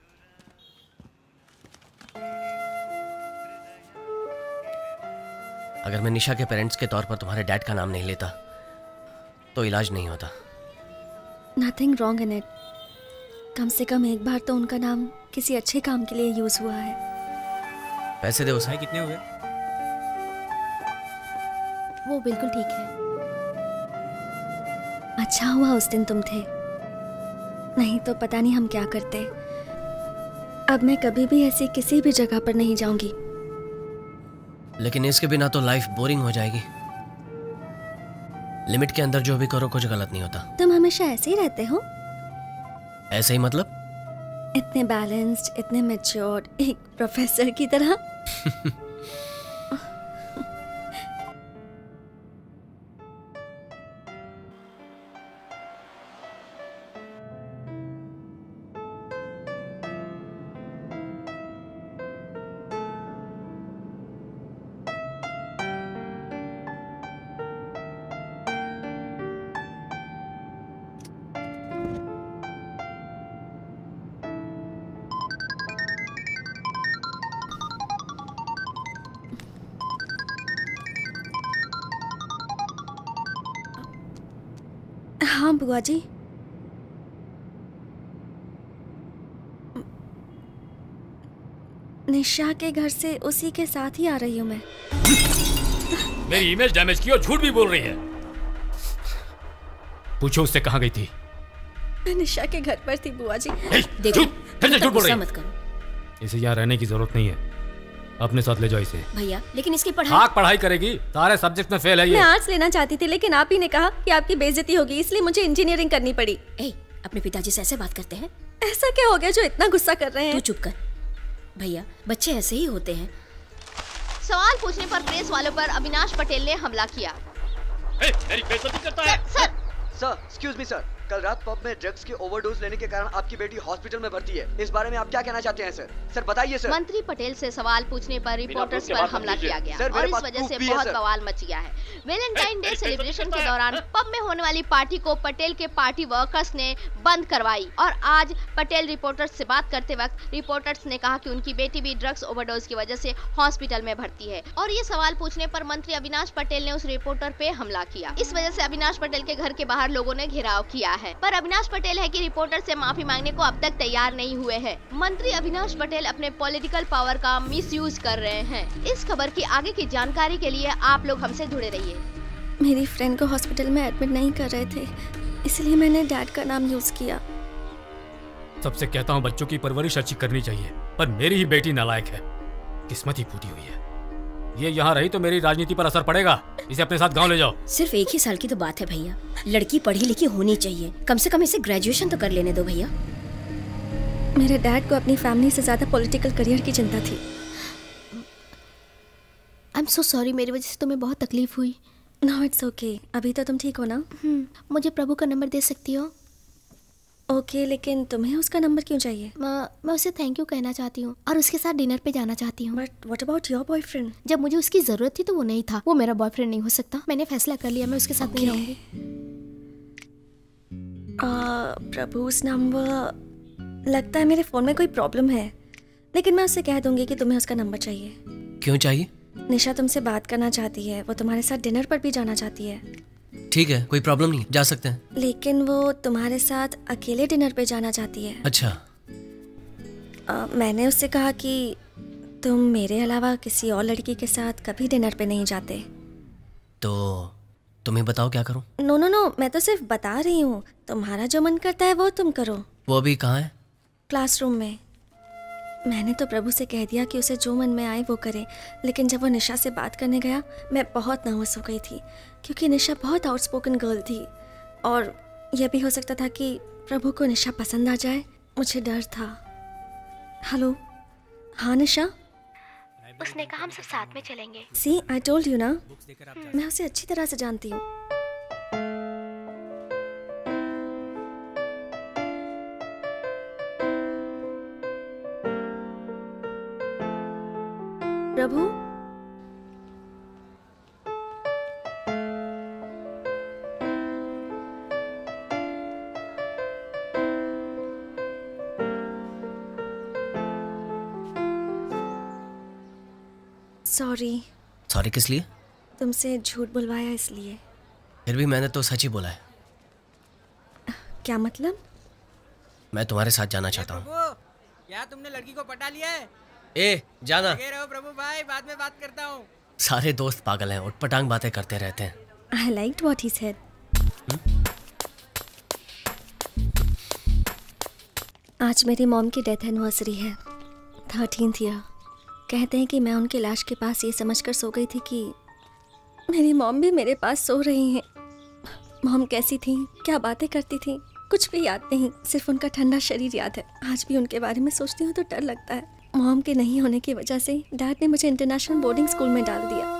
Speaker 1: अगर मैं निशा के पेरेंट्स के तौर पर तुम्हारे डैड का नाम नहीं लेता तो इलाज नहीं होता।
Speaker 7: Nothing wrong in it. कम से कम एक बार तो उनका नाम किसी अच्छे काम के लिए यूज हुआ है।
Speaker 1: पैसे दे उसे।
Speaker 3: कितने हुए?
Speaker 8: वो बिल्कुल ठीक है।
Speaker 7: अच्छा हुआ उस दिन तुम थे, नहीं तो पता नहीं हम क्या करते। अब मैं कभी भी ऐसी किसी भी जगह पर नहीं जाऊंगी।
Speaker 1: लेकिन इसके बिना तो लाइफ बोरिंग हो जाएगी। लिमिट के अंदर जो भी करो कुछ गलत नहीं होता।
Speaker 7: तुम हमेशा ऐसे ही रहते हो?
Speaker 1: ऐसे ही मतलब?
Speaker 7: इतने बैलेंस्ड, इतने मैच्योर्ड, एक प्रोफेसर की तरह। हाँ बुआ जी। निशा के घर से उसी के साथ ही आ रही हूँ मैं।
Speaker 9: मेरी इमेज डैमेज की और झूठ भी बोल रही है। पूछो उससे कहाँ गई थी?
Speaker 7: मैं निशा के घर पर थी बुआ जी।
Speaker 9: देखो, फिर से झूठ बोल रही है।
Speaker 11: मत करो।
Speaker 9: इसे यहाँ रहने की जरूरत नहीं है, अपने साथ ले जाओ इसे।
Speaker 11: भैया लेकिन इसकी पढ़ाई।
Speaker 9: हाँ पढ़ाई करेगी, सारे सब्जेक्ट में फेल है ये।
Speaker 7: मैं आर्ट्स लेना चाहती थी लेकिन आप ही ने कहा कि आपकी बेइज्जती होगी, इसलिए मुझे इंजीनियरिंग करनी पड़ी।
Speaker 11: अपने पिताजी से ऐसे बात करते हैं?
Speaker 7: ऐसा क्या हो गया जो इतना गुस्सा कर रहे हैं?
Speaker 11: तू चुप कर। भैया बच्चे ऐसे ही होते हैं।
Speaker 8: सवाल पूछने पर प्रेस वालों पर अविनाश पटेल ने हमला किया।
Speaker 9: मेरी बेइज्जती करता है।
Speaker 8: सर
Speaker 15: एक्सक्यूज मी सर, कल रात पब में ड्रग्स की ओवरडोज लेने के कारण आपकी बेटी हॉस्पिटल में भर्ती है। इस बारे में आप क्या कहना चाहते हैं सर? सर बताइए सर।
Speaker 8: मंत्री पटेल से सवाल पूछने पर रिपोर्टर्स पर हमला किया गया
Speaker 15: सर,
Speaker 8: और इस वजह से बहुत बवाल मच गया है। वैलेंटाइन डे सेलिब्रेशन के दौरान पब में होने वाली पार्टी को पटेल के पार्टी वर्कर्स ने बंद करवाई और आज पटेल रिपोर्टर्स से बात करते वक्त रिपोर्टर्स ने कहा कि उनकी बेटी भी ड्रग्स ओवरडोज की वजह से हॉस्पिटल में भर्ती है और ये सवाल पूछने पर मंत्री अविनाश पटेल ने उस रिपोर्टर पे हमला किया। इस वजह से अविनाश पटेल के घर के बाहर लोगों ने घेराव किया है, पर अविनाश पटेल है कि रिपोर्टर से माफी मांगने को अब तक तैयार नहीं हुए हैं। मंत्री अविनाश पटेल अपने पॉलिटिकल पावर का मिसयूज कर रहे हैं। इस खबर की आगे की जानकारी के लिए आप लोग हमसे जुड़े रहिए।
Speaker 7: मेरी फ्रेंड को हॉस्पिटल में एडमिट नहीं कर रहे थे, इसलिए मैंने डैड का नाम यूज किया।
Speaker 9: सबसे कहता हूँ बच्चों की परवरिश अच्छी करनी चाहिए, पर मेरी ही बेटी नालायक है, किस्मत ही फूटी हुई है। ये यहाँ रही तो मेरी राजनीति पर असर पड़ेगा। इसे अपने साथ गांव ले जाओ।
Speaker 11: सिर्फ 1 ही साल की तो बात है भैया, लड़की पढ़ी लिखी होनी चाहिए, कम से कम इसे ग्रेजुएशन तो कर लेने दो भैया।
Speaker 7: मेरे डैड को अपनी फैमिली से ज्यादा पॉलिटिकल करियर की चिंता थी।
Speaker 8: आई एम सो सॉरी, मेरी वजह से तुम्हें बहुत तकलीफ हुई।
Speaker 7: नो इट्स ओके, अभी तो तुम ठीक हो ना?
Speaker 8: मुझे प्रभु का नंबर दे सकती हो?
Speaker 7: ओके, लेकिन तुम्हें उसका नंबर क्यों चाहिए?
Speaker 8: मैं उसे थैंक यू कहना चाहती हूँ और उसके साथ डिनर पे जाना चाहती हूँ।
Speaker 7: But what about your boyfriend?
Speaker 8: जब मुझे उसकी जरूरत थी तो वो नहीं था, वो मेरा बॉयफ्रेंड नहीं हो सकता। मैंने फैसला कर लिया, मैं उसके साथ नहीं रहूंगी।
Speaker 7: प्रभु's नंबर, लगता है मेरे फोन में कोई प्रॉब्लम है, लेकिन मैं उससे कह दूंगी कि तुम्हें उसका नंबर चाहिए।
Speaker 1: क्यों चाहिए?
Speaker 7: निशा तुमसे बात करना चाहती है, वो तुम्हारे साथ डिनर पर भी जाना चाहती है।
Speaker 1: ठीक है, कोई प्रॉब्लम नहीं, जा सकते हैं।
Speaker 7: लेकिन वो तुम्हारे साथ अकेले डिनर पे जाना चाहती है।
Speaker 1: अच्छा।
Speaker 7: मैंने उससे कहा कि तुम मेरे अलावा किसी और लड़की के साथ कभी डिनर पे नहीं जाते।
Speaker 1: तो तुम्हें बताओ क्या करूं?
Speaker 7: नो नो नो, मैं तो सिर्फ बता रही हूँ, तुम्हारा जो मन करता है वो तुम करो।
Speaker 1: वो अभी कहाँ है?
Speaker 7: क्लासरूम में। मैंने तो प्रभु से कह दिया कि उसे जो मन में आए वो करे, लेकिन जब वो निशा से बात करने गया मैं बहुत नर्वस हो गई थी, क्योंकि निशा बहुत आउटस्पोकन गर्ल थी और यह भी हो सकता था कि प्रभु को निशा पसंद आ जाए। मुझे डर था। हेलो, हाँ निशा?
Speaker 8: उसने कहा हम सब साथ में चलेंगे।
Speaker 7: सी आई टोल्ड यू ना, मैं उसे अच्छी तरह से जानती हूँ। प्रभु, सॉरी।
Speaker 1: सॉरी किस लिए?
Speaker 7: तुमसे झूठ बुलवाया इसलिए।
Speaker 1: फिर भी मैंने तो सच ही बोला है।
Speaker 7: क्या मतलब?
Speaker 1: मैं तुम्हारे साथ जाना चाहता हूँ।
Speaker 3: क्या तुमने लड़की को पटा लिया है?
Speaker 1: ए जाना।
Speaker 3: लगे रहो प्रभु भाई, बाद में बात करता हूँ।
Speaker 1: सारे दोस्त पागल हैं, उठपटांग बातें करते रहते हैं।
Speaker 7: I liked what he said. आज मेरी मॉम की डेथ एनिवर्सरी है, 13th ईयर। कहते हैं कि मैं उनकी लाश के पास ये समझकर सो गई थी कि मेरी मॉम भी मेरे पास सो रही हैं। मॉम कैसी थी, क्या बातें करती थी, कुछ भी याद नहीं, सिर्फ उनका ठंडा शरीर याद है। आज भी उनके बारे में सोचती हूँ तो डर लगता है। मॉम के नहीं होने की वजह से डैड ने मुझे इंटरनेशनल बोर्डिंग स्कूल में डाल दिया।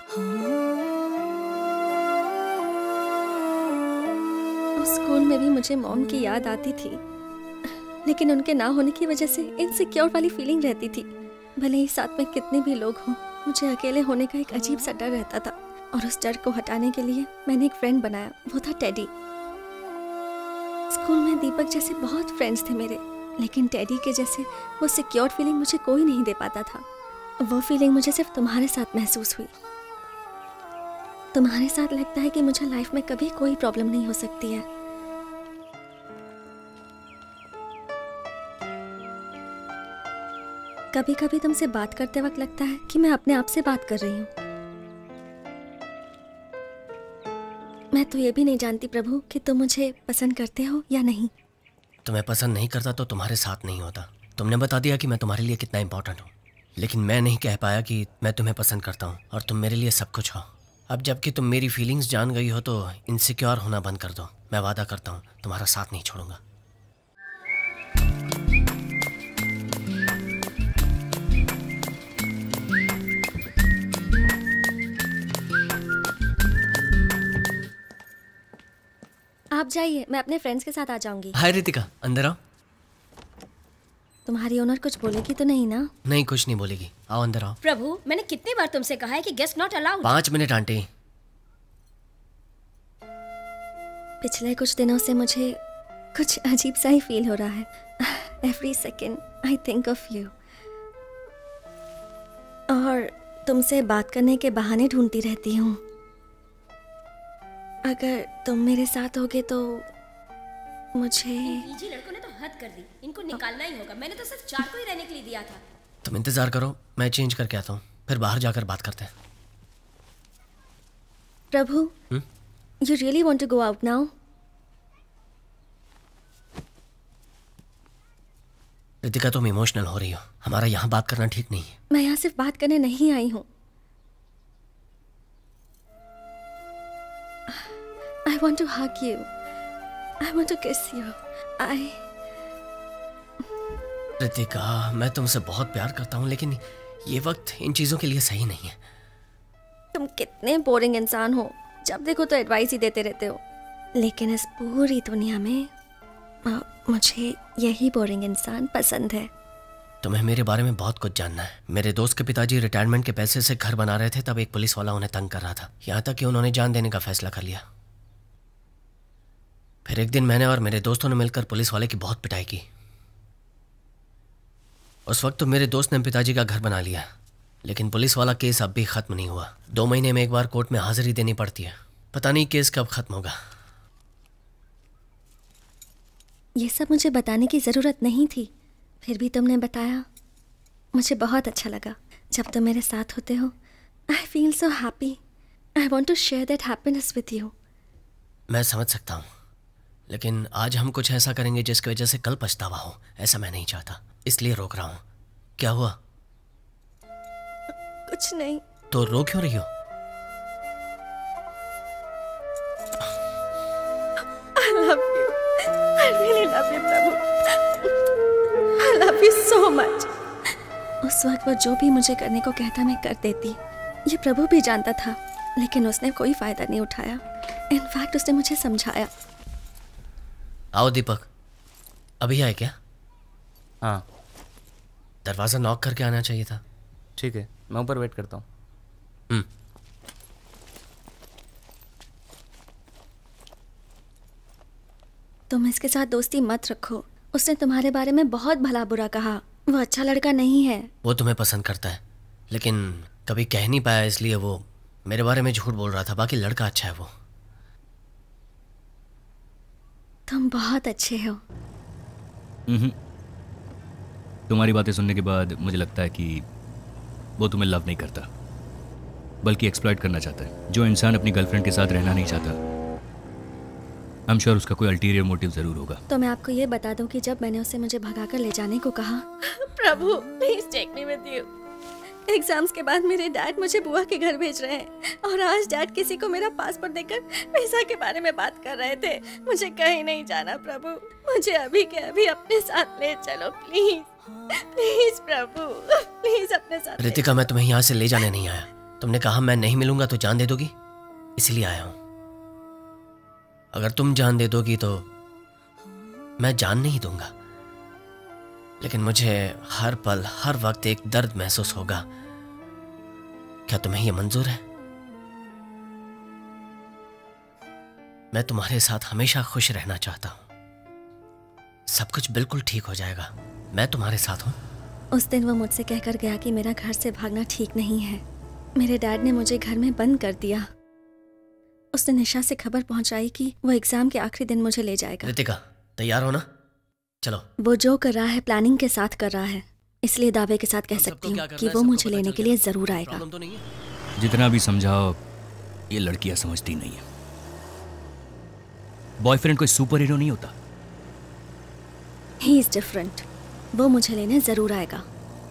Speaker 7: उस स्कूल में भी मुझे मॉम की याद आती थी, लेकिन उनके ना होने की वजह से इनसिक्योर वाली फीलिंग रहती थी। भले ही साथ में कितने भी लोग हों, मुझे अकेले होने का एक अजीब सा डर रहता था। और उस डर को हटाने के लिए मैंने एक फ्रेंड बनाया, वो था टेडी। स्कूल में दीपक जैसे बहुत फ्रेंड्स थे मेरे, लेकिन टेडी के जैसे वो सिक्योर फीलिंग मुझे कोई नहीं दे पाता था। वो फीलिंग मुझे सिर्फ तुम्हारे साथ महसूस हुई। तुम्हारे साथ लगता है कि मुझे लाइफ में कभी कोई प्रॉब्लम नहीं हो सकती है। कभी कभी तुमसे बात करते वक्त लगता है कि मैं अपने आप से बात कर रही हूँ। मैं तो ये भी नहीं जानती प्रभु कि तुम मुझे पसंद करते हो या नहीं।
Speaker 1: तुम्हें पसंद नहीं करता तो तुम्हारे साथ नहीं होता। तुमने बता दिया कि मैं तुम्हारे लिए कितना इंपॉर्टेंट हूँ, लेकिन मैं नहीं कह पाया कि मैं तुम्हें पसंद करता हूँ और तुम मेरे लिए सब कुछ हो। अब जबकि तुम मेरी फीलिंग्स जान गई हो तो इनसिक्योर होना बंद कर दो। मैं वादा करता हूँ तुम्हारा साथ नहीं छोड़ूंगा।
Speaker 7: आप जाइए, मैं अपने फ्रेंड्स के साथ आ जाऊंगी।
Speaker 1: हाय रितिका, अंदर आओ।
Speaker 7: तुम्हारी ओनर कुछ बोलेगी तो नहीं ना?
Speaker 1: नहीं, कुछ नहीं बोलेगी। आओ अंदर आओ।
Speaker 11: प्रभु, मैंने कितनी बार तुमसे कहा है कि guest not allowed.
Speaker 1: 5 minute aunty.
Speaker 7: पिछले कुछ दिनों से मुझे कुछ अजीब सा ही फील हो रहा है। Every second I think of you. और तुमसे बात करने के बहाने ढूंढती रहती हूँ। अगर तुम मेरे साथ होगे तो मुझे।
Speaker 11: पीजी लड़कों ने तो हद कर दी, इनको निकालना ही होगा। मैंने तो सिर्फ 4 को ही रहने के लिए दिया था।
Speaker 1: तुम इंतजार करो, मैं चेंज करके आता हूँ, फिर बाहर जाकर बात करते हैं।
Speaker 7: Prabhu, you really want to go out now?
Speaker 1: Ritika, तुम इमोशनल हो रही हो। हमारा यहाँ बात करना ठीक नहीं है।
Speaker 7: मैं यहाँ सिर्फ बात करने नहीं आई हूँ। I want to hug you. I want to kiss you.
Speaker 1: Ritika, मैं तुमसे बहुत प्यार करता हूँ, लेकिन ये वक्त इन चीजों के लिए सही नहीं है।
Speaker 7: तुम कितने बोरिंग इंसान हो, जब देखो तो एडवाइस ही देते रहते हो। लेकिन इस पूरी दुनिया में मुझे यही बोरिंग इंसान पसंद है।
Speaker 1: तुम्हें मेरे बारे में बहुत कुछ जानना है। मेरे दोस्त के पिताजी रिटायरमेंट के पैसे से घर बना रहे थे, तब एक पुलिस वाला उन्हें तंग कर रहा था, यहाँ तक कि उन्होंने जान देने का फैसला कर लिया। फिर एक दिन मैंने और मेरे दोस्तों ने मिलकर पुलिस वाले की बहुत पिटाई की। उस वक्त तो मेरे दोस्त ने पिताजी का घर बना लिया, लेकिन पुलिस वाला केस अब भी खत्म नहीं हुआ। 2 महीने में एक बार कोर्ट में हाजिरी देनी पड़ती है। पता नहीं केस कब खत्म होगा।
Speaker 7: ये सब मुझे बताने की जरूरत नहीं थी, फिर भी तुमने बताया। मुझे बहुत अच्छा लगा। जब तुम मेरे साथ होते हो, I feel so happy. I want to share that happiness with you.
Speaker 1: मैं समझ सकता हूँ, लेकिन आज हम कुछ ऐसा करेंगे जिसकी वजह से कल पछतावा हो। ऐसा मैं नहीं चाहता, इसलिए रोक रहा हूँ। क्या हुआ?
Speaker 7: कुछ नहीं।
Speaker 1: तो रो क्यों रही हो?
Speaker 7: I love you. I really love you, Prabhu. I love you so much. उस वक्त वो जो भी मुझे करने को कहता मैं कर देती। ये प्रभु भी जानता था, लेकिन उसने कोई फायदा नहीं उठाया। इनफैक्ट उसने मुझे समझाया।
Speaker 1: आओ दीपक, अभी आए क्या?
Speaker 10: हाँ।
Speaker 1: दरवाज़ा नॉक करके आना चाहिए था।
Speaker 10: ठीक है, मैं ऊपर वेट करता हूँ।
Speaker 7: तुम इसके साथ दोस्ती मत रखो। उसने तुम्हारे बारे में बहुत भला बुरा कहा। वो अच्छा लड़का नहीं है।
Speaker 1: वो तुम्हें पसंद करता है, लेकिन कभी कह नहीं पाया इसलिए वो मेरे बारे में झूठ बोल रहा था। बाकी लड़का अच्छा है वो।
Speaker 7: तुम बहुत अच्छे हो।
Speaker 6: तुम्हारी बातें सुनने के बाद मुझे लगता है कि वो तुम्हें लव नहीं करता बल्कि एक्सप्लॉइट करना चाहता है। जो इंसान अपनी गर्लफ्रेंड के साथ रहना नहीं चाहता, आई एम श्योर उसका कोई अल्टीरियर मोटिव जरूर होगा।
Speaker 7: तो मैं आपको ये बता दूं कि जब मैंने उसे मुझे भगाकर ले जाने को कहा, Prabhu please take me with you. Exams के बाद मेरे डैड मुझे बुआ के घर भेज रहे हैं और आज डैड किसी को मेरा पासपोर्ट देकर वीजा के बारे में बात कर रहे थे। मुझे कहीं नहीं जाना प्रभु, मुझे अभी के अभी अपने साथ ले चलो प्लीज प्लीज प्रभु, प्लीज अपने साथ।
Speaker 1: रितिका, मैं तुम्हें यहाँ से ले जाने नहीं आया। तुमने कहा मैं नहीं मिलूंगा तो जान दे दोगी, इसलिए आया हूँ। अगर तुम जान दे दोगी तो मैं जान नहीं दूंगा, लेकिन मुझे हर पल हर वक्त एक दर्द महसूस होगा। क्या तुम्हें यह मंजूर है? मैं तुम्हारे साथ हमेशा खुश रहना चाहता हूं। सब कुछ बिल्कुल ठीक हो जाएगा, मैं तुम्हारे साथ हूं।
Speaker 7: उस दिन वो मुझसे कहकर गया कि मेरा घर से भागना ठीक नहीं है। मेरे डैड ने मुझे घर में बंद कर दिया। उसने निशा से खबर पहुंचाई कि वो एग्जाम के आखिरी दिन मुझे ले जाएगा।
Speaker 1: रितिका, तैयार हो ना? चलो।
Speaker 7: वो जो कर रहा है प्लानिंग के साथ कर रहा है, इसलिए दावे के साथ कह सकती हूँ कि वो मुझे लेने के लिए जरूर आएगा।
Speaker 6: जितना भी समझाओ ये लड़कियां समझती नहीं है। बॉयफ्रेंड कोई सुपर हीरो नहीं होता।
Speaker 7: He is different. वो मुझे लेने जरूर आएगा।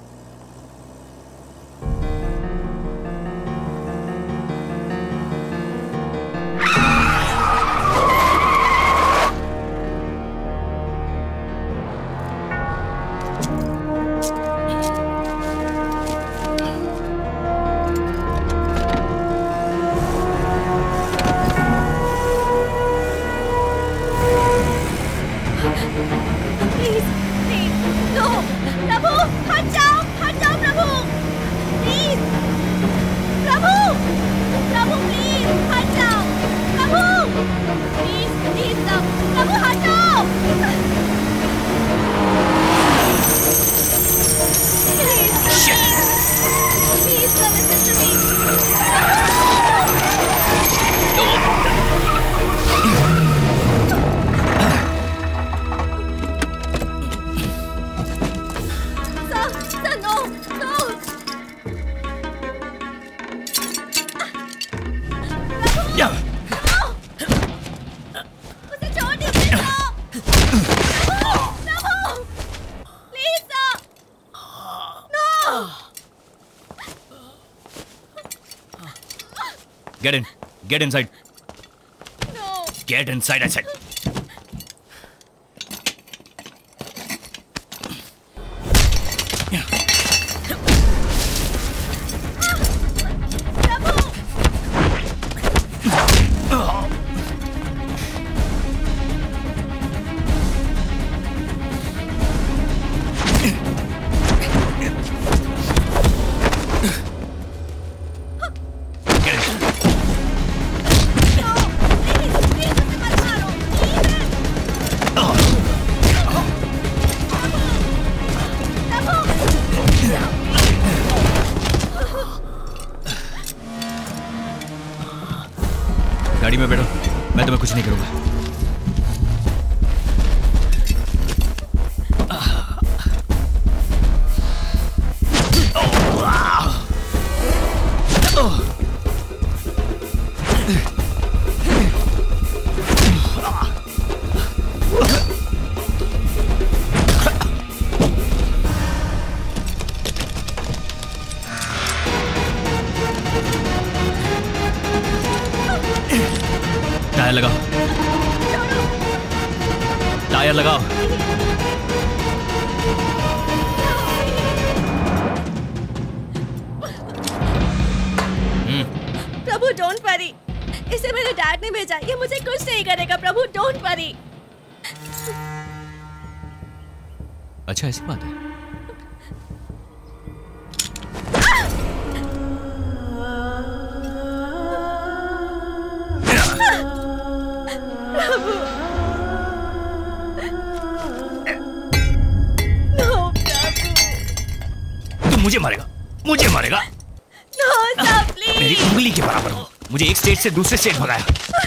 Speaker 6: Get in. Get inside.
Speaker 7: No.
Speaker 6: Get inside, I said. गाड़ी में बैठो, मैं तुम्हें कुछ नहीं करूंगा। टायर लगाओ, टायर लगाओ।
Speaker 7: प्रभु डोंट वरी, इसे मेरे डैड ने भेजा, ये मुझे कुछ नहीं करेगा। Prabhu don't worry.
Speaker 6: अच्छा ऐसी बात है।
Speaker 7: नो प्रभु,
Speaker 6: तू मुझे मारेगा, मुझे मारेगा।
Speaker 7: नो
Speaker 6: मेरी उंगली के बराबर हो। मुझे एक स्टेट से दूसरे स्टेट भगाया।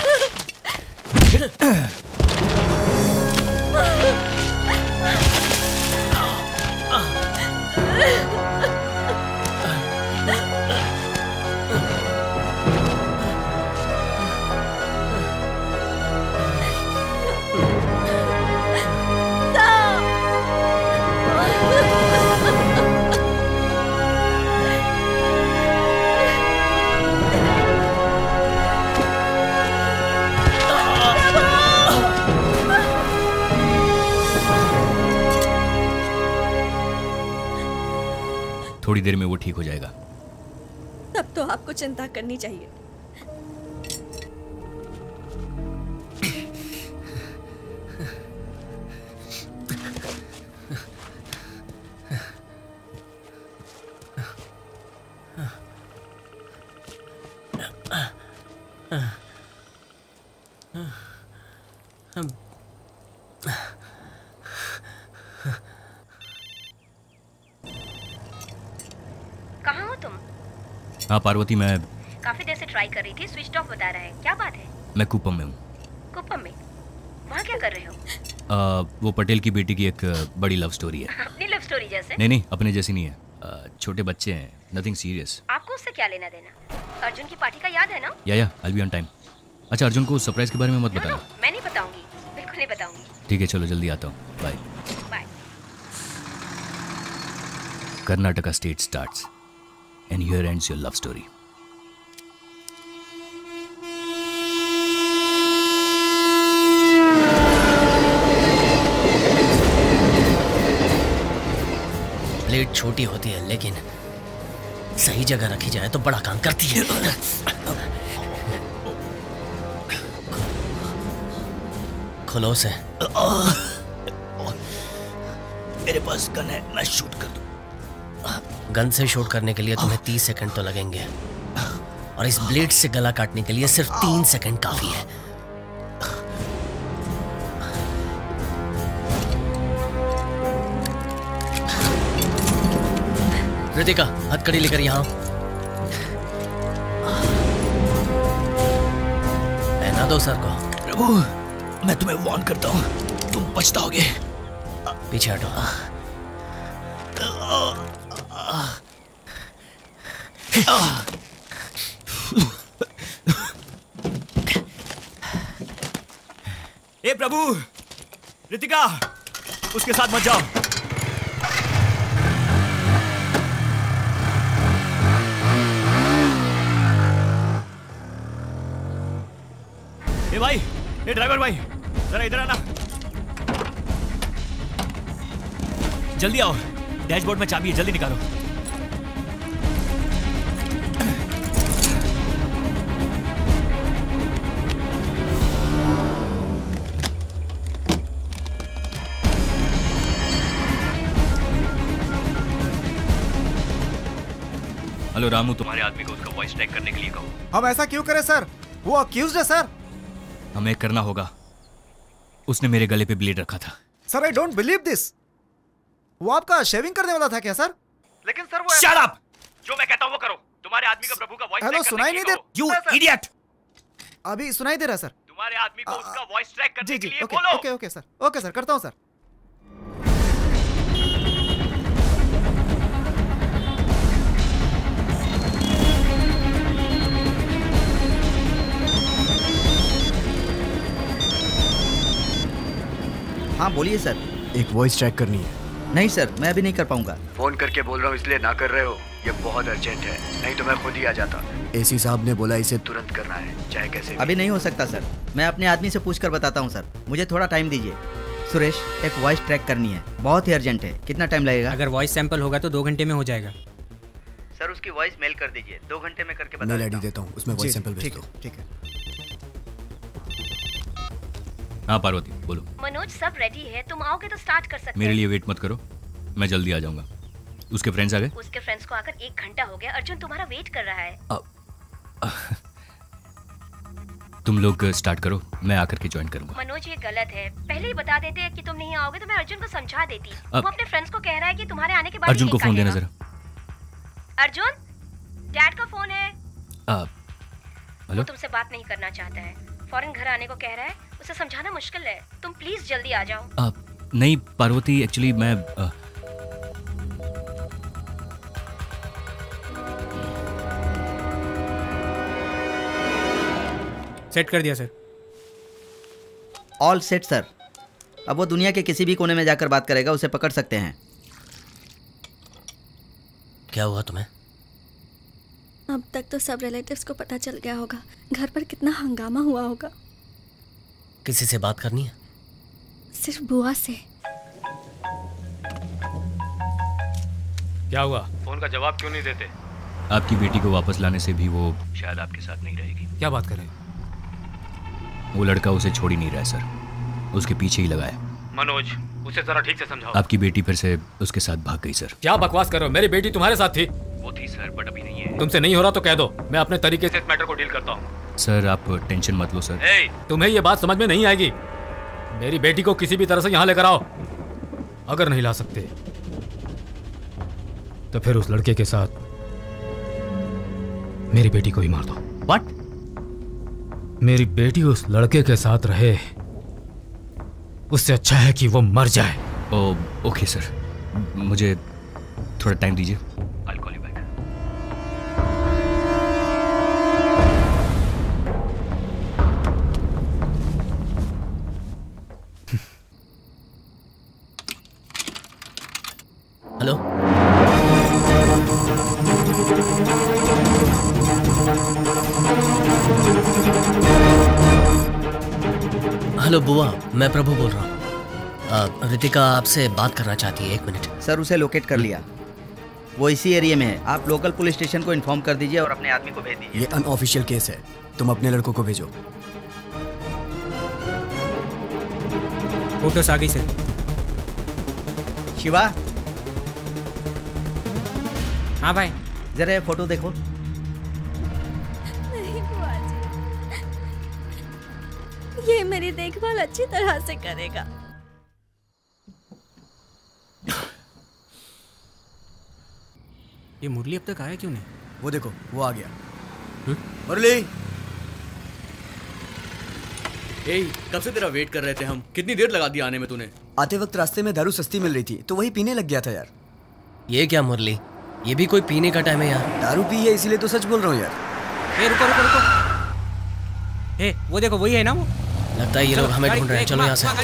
Speaker 6: थोड़ी देर में वो ठीक हो जाएगा।
Speaker 7: तब तो आपको चिंता करनी चाहिए।
Speaker 11: कहाँ हो तुम?
Speaker 6: हाँ पार्वती, मैं
Speaker 11: काफी देर से ट्राई कर रही थी, स्विच ऑफ बता रहा है। क्या बात है?
Speaker 6: मैं कुपम में हूँ।
Speaker 11: कुप्पम में? वहाँ क्या कर रहे हो?
Speaker 6: वो पटेल की बेटी की एक बड़ी लव स्टोरी है।
Speaker 11: अपनी लव स्टोरी जैसे?
Speaker 6: नहीं, अपने जैसी नहीं है। छोटे बच्चे हैं, नथिंग सीरियस।
Speaker 11: आपको उससे क्या लेना देना? अर्जुन की पार्टी का याद है ना?
Speaker 6: या I'll be on time। अच्छा, अर्जुन को सरप्राइज के बारे में मत बताना।
Speaker 11: मैं नहीं बताऊंगी, बिल्कुल नहीं बताऊंगी।
Speaker 6: ठीक है, चलो जल्दी आता हूँ। Bye.
Speaker 11: Bye.
Speaker 6: Karnataka state starts and here ends your love story।
Speaker 1: Plate छोटी होती है लेकिन सही जगह रखी जाए तो बड़ा काम करती है। खुलो से।
Speaker 2: मेरे पास गन है, मैं शूट कर दूं।
Speaker 1: गन से शूट करने के लिए तुम्हें 30 सेकंड तो लगेंगे और इस ब्लेड से गला काटने के लिए सिर्फ 3 सेकंड काफी है। रितिका, हथकड़ी लेकर यहाँ। पहना दो सर को।
Speaker 2: प्रभु, मैं तुम्हें वार्न करता हूँ, तुम पछताओगे।
Speaker 1: पीछे हटो।
Speaker 2: ए प्रभु, रितिका, उसके साथ मत जाओ। ए भाई, ए ड्राइवर भाई, जरा इधर आना। जल्दी आओ, डैशबोर्ड में चाबी है, जल्दी निकालो।
Speaker 6: हेलो रामू, तुम्हारे आदमी को उसका वॉइस ट्रैक करने के लिए कहो।
Speaker 4: हम ऐसा क्यों करें सर? वो अक्यूज्ड है सर।
Speaker 6: हमें करना होगा। उसने मेरे गले पे ब्लेड रखा था।
Speaker 4: Sir, I don't believe this. वो आपका शेविंग करने वाला था क्या सर?
Speaker 2: लेकिन सर वो शट अप! जो मैं कहता हूँ वो करो। तुम्हारे आदमी को प्रभु का वॉइस
Speaker 4: हेलो, सुनाई नहीं दे।
Speaker 2: You idiot!
Speaker 4: अभी सुनाई दे रहा सर।
Speaker 2: तुम्हारे आदमी को उसका वॉइस ट्रैक करने के लिए
Speaker 4: ओके,
Speaker 2: बोलो।
Speaker 4: Okay okay sir, okay sir, करता हूँ सर।
Speaker 13: हाँ बोलिए सर।
Speaker 2: एक वॉइस ट्रैक करनी है।
Speaker 13: नहीं सर, मैं अभी नहीं कर पाऊंगा।
Speaker 15: फोन करके बोल रहा हूँ इसलिए ना कर रहे हो? ये बहुत अर्जेंट है, नहीं तो मैं खुद ही आ जाता।
Speaker 2: एसी साहब ने बोला इसे
Speaker 15: तुरंत करना है, चाहे कैसे भी।
Speaker 13: अभी नहीं हो सकता सर, मैं अपने आदमी से पूछकर बताता हूँ सर। मुझे थोड़ा टाइम दीजिए। सुरेश, एक वॉइस ट्रैक करनी है, बहुत ही अर्जेंट है। कितना टाइम लगेगा?
Speaker 3: अगर वॉइस सैंपल होगा तो 2 घंटे में हो जाएगा।
Speaker 13: सर उसकी वॉइस मेल कर दीजिए, 2 घंटे में करके बता
Speaker 2: मेल आईडी देता हूँ, उसमें वॉइस सैंपल भेज दो।
Speaker 4: ठीक है।
Speaker 6: हाँ पार्वती, बोलो।
Speaker 11: मनोज, सब रेडी है, तुम आओगे तो स्टार्ट कर सकते
Speaker 6: मेरे लिए वेट मत करो, मैं जल्दी आ जाऊंगा। उसके फ्रेंड्स आ गए?
Speaker 11: उसके फ्रेंड्स को आकर 1 घंटा हो गया। अर्जुन तुम्हारा वेट कर रहा है।
Speaker 6: तुम लोग स्टार्ट करो, मैं आकर के ज्वाइन करूंगा।
Speaker 11: मनोज, ये गलत है। पहले ही बता देते कि तुम नहीं आओगे तो मैं अर्जुन को समझा देती। वो अपने फ्रेंड्स को कह रहा है कि तुम्हारे आने के बाद
Speaker 6: अर्जुन को फोन देना जरा।
Speaker 11: अर्जुन, डैड का फोन है।
Speaker 6: हेलो?
Speaker 11: वो तुमसे बात नहीं करना चाहता है, फौरन घर आने को कह रहा है। उसे समझाना मुश्किल है, तुम प्लीज जल्दी आ जाओ।
Speaker 6: नहीं पार्वती, एक्चुअली मैं
Speaker 3: सेट कर दिया सर।
Speaker 13: All set sir. अब वो दुनिया के किसी भी कोने में जाकर बात करेगा, उसे पकड़ सकते हैं।
Speaker 1: क्या हुआ तुम्हें?
Speaker 7: अब तक तो सब रिलेटिव्स को पता चल गया होगा। घर पर कितना हंगामा हुआ होगा।
Speaker 1: किसी से बात करनी है?
Speaker 7: सिर्फ बुआ से।
Speaker 9: क्या हुआ? फोन का जवाब क्यों नहीं देते?
Speaker 6: आपकी बेटी को वापस लाने से भी वो शायद आपके साथ नहीं रहेगी।
Speaker 9: क्या बात कर रहे हैं?
Speaker 6: वो लड़का उसे छोड़ ही नहीं रहा है सर, उसके पीछे ही लगा है।
Speaker 9: मनोज, उसे जरा ठीक से समझाओ।
Speaker 6: आपकी बेटी फिर से उसके साथ भाग गई सर।
Speaker 9: क्या बकवास कर रहे हो? मेरी बेटी तुम्हारे साथ थी।
Speaker 6: वो थी सर, बट अभी नहीं है।
Speaker 9: तुमसे नहीं हो रहा तो कह दो, मैं अपने तरीके से इस मैटर को डील करता हूँ।
Speaker 6: सर आप टेंशन मत लो सर।
Speaker 9: तुम्हें ये बात समझ में नहीं आएगी। मेरी बेटी को किसी भी तरह से यहाँ लेकर आओ। अगर नहीं ला सकते तो फिर उस लड़के के साथ मेरी बेटी को ही मार दो।
Speaker 6: व्हाट?
Speaker 9: मेरी बेटी उस लड़के के साथ रहे, उससे अच्छा है कि वो मर जाए।
Speaker 6: ओके सर, मुझे थोड़ा टाइम दीजिए। I'll call you back.
Speaker 1: Hello? Hello बुआ, मैं प्रभु बोल रहा हूँ। रितिका आपसे बात करना चाहती है, 1 मिनट।
Speaker 13: सर उसे लोकेट कर लिया, वो इसी एरिया में है। आप लोकल पुलिस स्टेशन को इन्फॉर्म कर दीजिए और अपने आदमी को भेज दीजिए।
Speaker 2: ये अनऑफिशियल केस है, तुम अपने लड़कों को भेजो।
Speaker 3: फोटोस आ गई सर।
Speaker 13: शिवा।
Speaker 3: हाँ भाई,
Speaker 13: जरा ये फोटो देखो।
Speaker 7: नहीं बुआ जी, ये मेरी देखभाल अच्छी तरह से करेगा।
Speaker 3: ये मुरली अब तक आया क्यों नहीं?
Speaker 2: वो देखो, वो आ गया।
Speaker 5: मुरली, कब से तेरा वेट कर रहे थे हम। कितनी देर लगा दी आने में तूने?
Speaker 2: आते वक्त रास्ते में दारू सस्ती मिल रही थी तो वही पीने लग गया था यार।
Speaker 1: ये क्या मुरली, ये भी कोई पीने का टाइम है यार?
Speaker 2: दारू पी है इसीलिए तो सच बोल रहा हूँ यार।
Speaker 3: रुको रुको रुको। वो देखो, वही है ना वो?
Speaker 1: लगता है ये लोग हमें ढूंढ रहे हैं। चलो यहाँ से।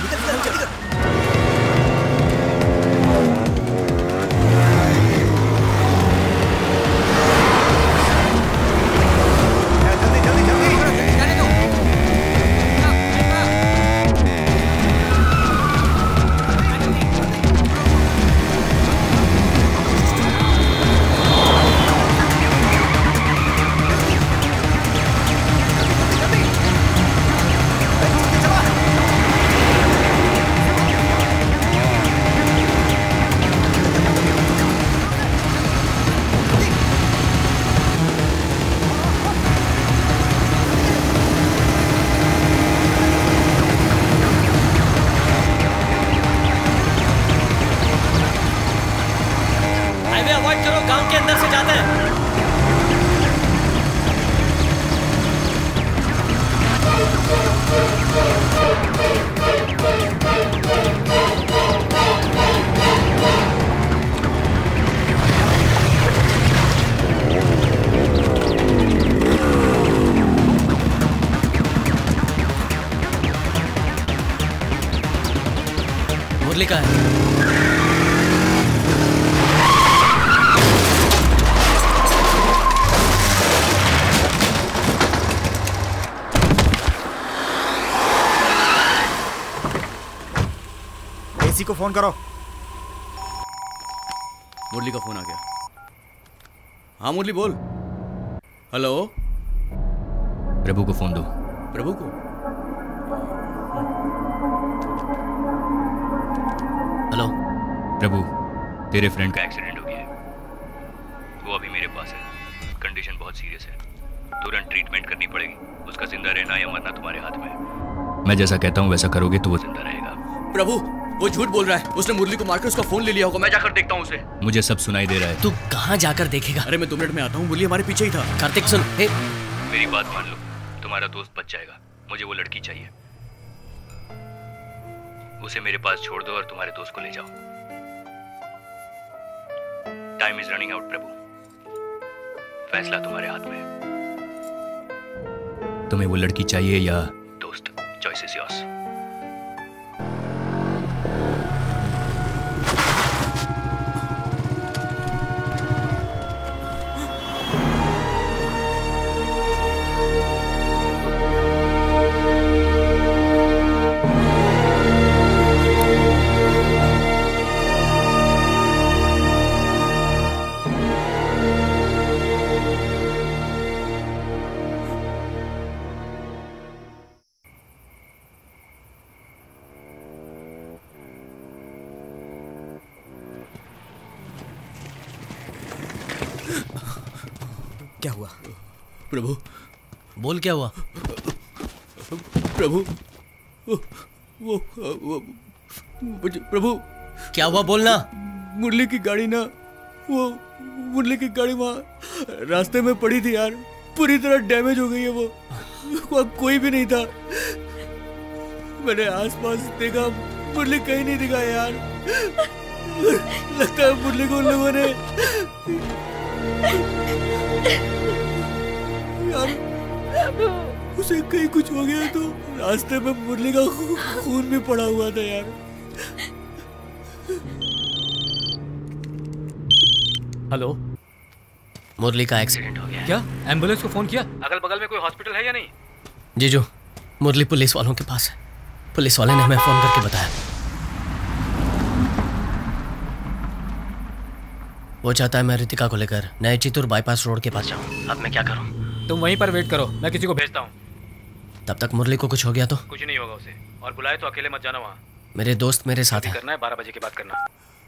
Speaker 1: मुरली का है।
Speaker 4: एसी को फोन करो।
Speaker 5: मुरली का फोन आ गया। हाँ मुरली बोल। हेलो।
Speaker 6: प्रभु को फोन दो।
Speaker 5: प्रभु को?
Speaker 1: हेलो
Speaker 6: प्रभु, तेरे फ्रेंड का एक्सीडेंट हो गया है। वो अभी मेरे पास है। कंडीशन बहुत सीरियस है, तुरंत ट्रीटमेंट करनी पड़ेगी। उसका जिंदा रहना या मरना तुम्हारे हाथ में है। मैं जैसा कहता हूँ वैसा करोगे तो वो जिंदा रहेगा।
Speaker 5: प्रभु वो झूठ बोल रहा है। उसने मुरली को मारकर उसका फोन ले लिया होगा। मैं जाकर देखता हूँ उसे।
Speaker 6: मुझे सब सुनाई दे रहा है।
Speaker 1: तू कहाँ जाकर देखेगा?
Speaker 5: अरे मैं 2 मिनट में आता हूँ। मुरली हमारे पीछे ही था।
Speaker 1: कार्तिक सुन, हे।
Speaker 6: मेरी बात मान लो, तुम्हारा दोस्त बच जाएगा। मुझे वो लड़की चाहिए। उसे मेरे पास छोड़ दो और तुम्हारे दोस्त को ले जाओ। टाइम इज रनिंग आउट प्रभु। फैसला तुम्हारे हाथ में है। तुम्हें वो लड़की चाहिए या दोस्त? Choice is yours.
Speaker 2: क्या हुआ?
Speaker 5: प्रभु।
Speaker 1: बोल क्या हुआ?
Speaker 5: प्रभु प्रभु
Speaker 1: क्या हुआ बोलना।
Speaker 5: मुरली की गाड़ी ना, वो मुरली की गाड़ी वहाँ रास्ते में पड़ी थी यार। पूरी तरह डैमेज हो गई है वो। कोई भी नहीं था। मैंने आसपास देखा, मुरली कहीं नहीं दिखा यार। लगता है मुरली को उन लोगों ने यार, उसे कहीं कुछ हो गया तो रास्ते में मुरली का खून भी पड़ा हुआ था यार।
Speaker 9: हेलो,
Speaker 1: मुरली का एक्सीडेंट हो गया।
Speaker 9: क्या एम्बुलेंस को फोन किया? अगल बगल में कोई हॉस्पिटल है या नहीं?
Speaker 1: जीजू, मुरली पुलिस वालों के पास है। पुलिस वाले ने हमें फोन करके बताया। वो चाहता है मैं रितिका को लेकर नए चितूर बाईपास रोड के पास जाऊं। अब मैं क्या करूं?
Speaker 9: तुम वहीं पर वेट करो, मैं किसी को भेजता हूँ।
Speaker 1: तब तक मुरली को कुछ हो गया तो?
Speaker 9: कुछ नहीं होगा उसे। और बुलाए तो अकेले मत जाना वहाँ।
Speaker 1: मेरे दोस्त मेरे साथ हैं।
Speaker 9: करना है 12 बजे के बाद करना।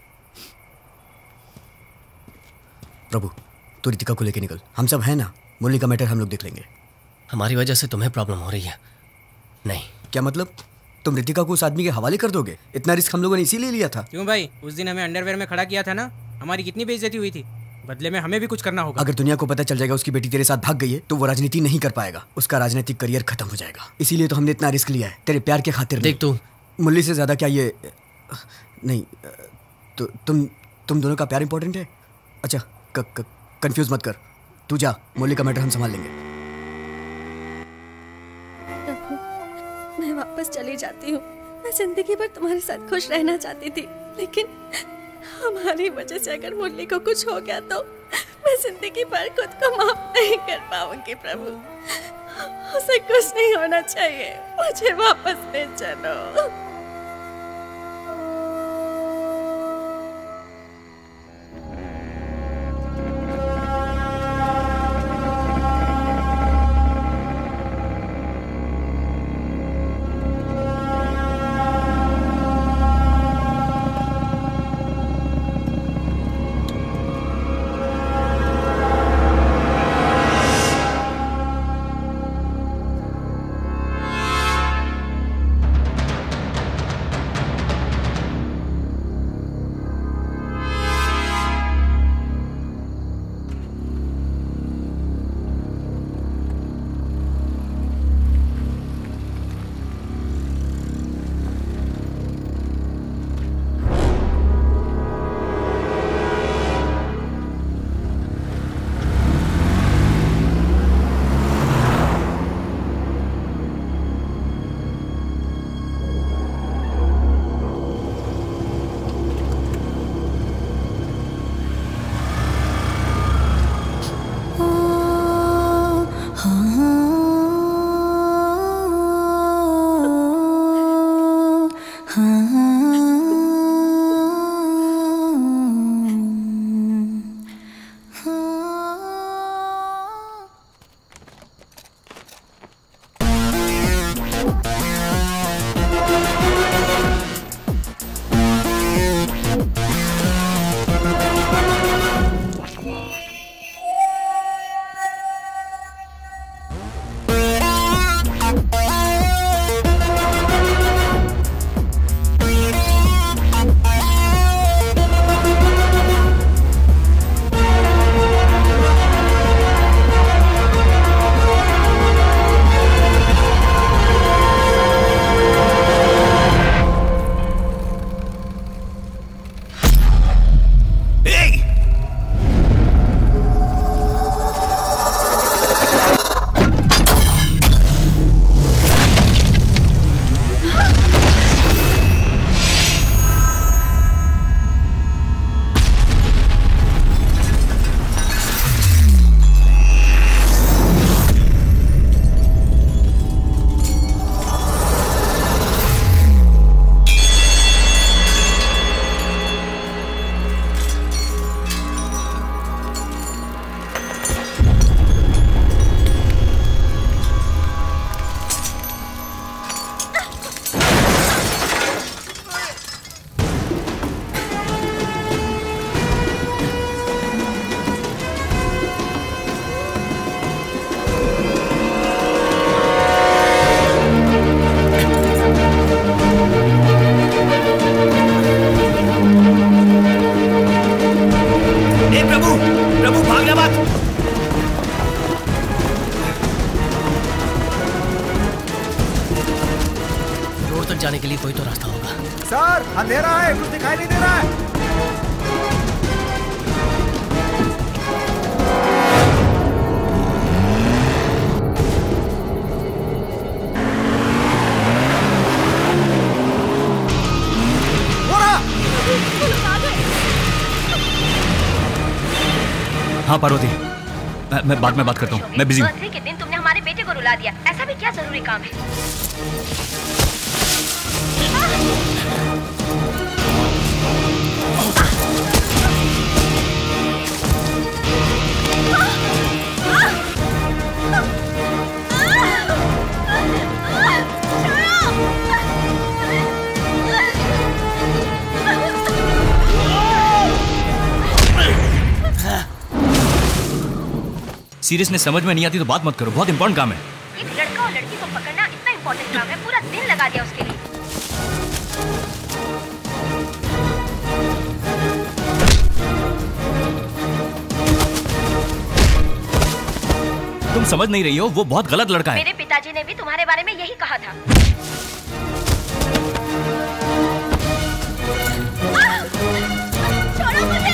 Speaker 2: प्रभु, तू रितिका को लेके निकल। हम सब हैं ना। मुरली का मैटर हम लोग देख लेंगे।
Speaker 1: हमारी वजह से तुम्हें प्रॉब्लम हो रही है? नहीं।
Speaker 2: क्या मतलब? तुम रितिका को उस आदमी के हवाले कर दोगे? इतना रिस्क हम लोगों ने इसीलिए लिया था।
Speaker 3: क्यों भाई? उस दिन हमें अंडरवेयर में खड़ा किया था ना। हमारी कितनी बेइज्जती हुई थी। बदले में हमें भी कुछ करना होगा।
Speaker 2: अगर दुनिया को पता चल जाएगा उसकी बेटी तेरे साथ भाग गई है तो वो राजनीति नहीं कर पाएगा। उसका राजनीतिक करियर खत्म हो जाएगा। इसीलिए तो हमने इतना रिस्क लिया है, तेरे प्यार के खातिर।
Speaker 1: देख तू,
Speaker 2: मुरली से ज्यादा क्या ये नहीं तो तुम दोनों का प्यार इंपॉर्टेंट है। अच्छा, कंफ्यूज मत कर। तू जा, मुरली का मैटर हम संभाल लेंगे।
Speaker 7: मैं वापस चली जाती हूँ। मैं जिंदगी भर तुम्हारे साथ खुश रहना चाहती थी, लेकिन हमारी वजह से अगर मुरली को कुछ हो गया तो मैं जिंदगी भर खुद को माफ नहीं कर पाऊंगी। प्रभु, उसे कुछ नहीं होना चाहिए। मुझे वापस ले चलो।
Speaker 1: जाने के लिए कोई तो रास्ता होगा।
Speaker 4: सर अंधेरा है, कुछ दिखाई नहीं दे रहा है।
Speaker 6: हाँ पार्वती, मैं बाद में बात करता हूँ, मैं बिजी हूँ।
Speaker 11: बर्थडे के दिन तुमने हमारे बेटे को रुला दिया, ऐसा भी क्या जरूरी काम है?
Speaker 6: सीरियसनेस समझ में नहीं आती तो बात मत करो, बहुत इंपॉर्टेंट काम है।
Speaker 11: एक लड़का और लड़की को पकड़ना इतना इंपॉर्टेंट काम है, पूरा दिन लगा दिया उसके लिए।
Speaker 6: तुम समझ नहीं रही हो, वो बहुत गलत लड़का है।
Speaker 11: मेरे पिताजी ने भी तुम्हारे बारे में यही कहा था। छोड़ो मुझे!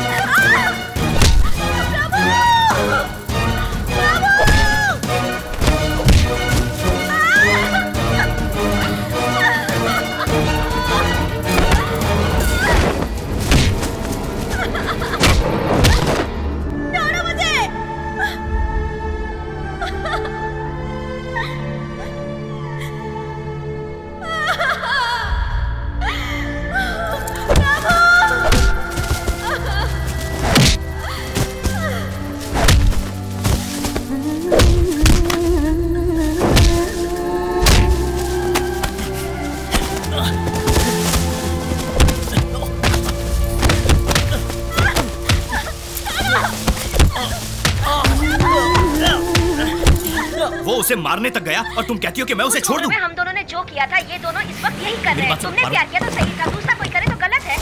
Speaker 6: उसे मारने तक गया और तुम कहती हो कि मैं उसे छोड़ दूं?
Speaker 11: हम दोनों ने जो किया था ये दोनों इस वक्त यही कर रहे हैं। तुमने प्यार किया तो सही था, दूसरा कोई करे तो गलत है।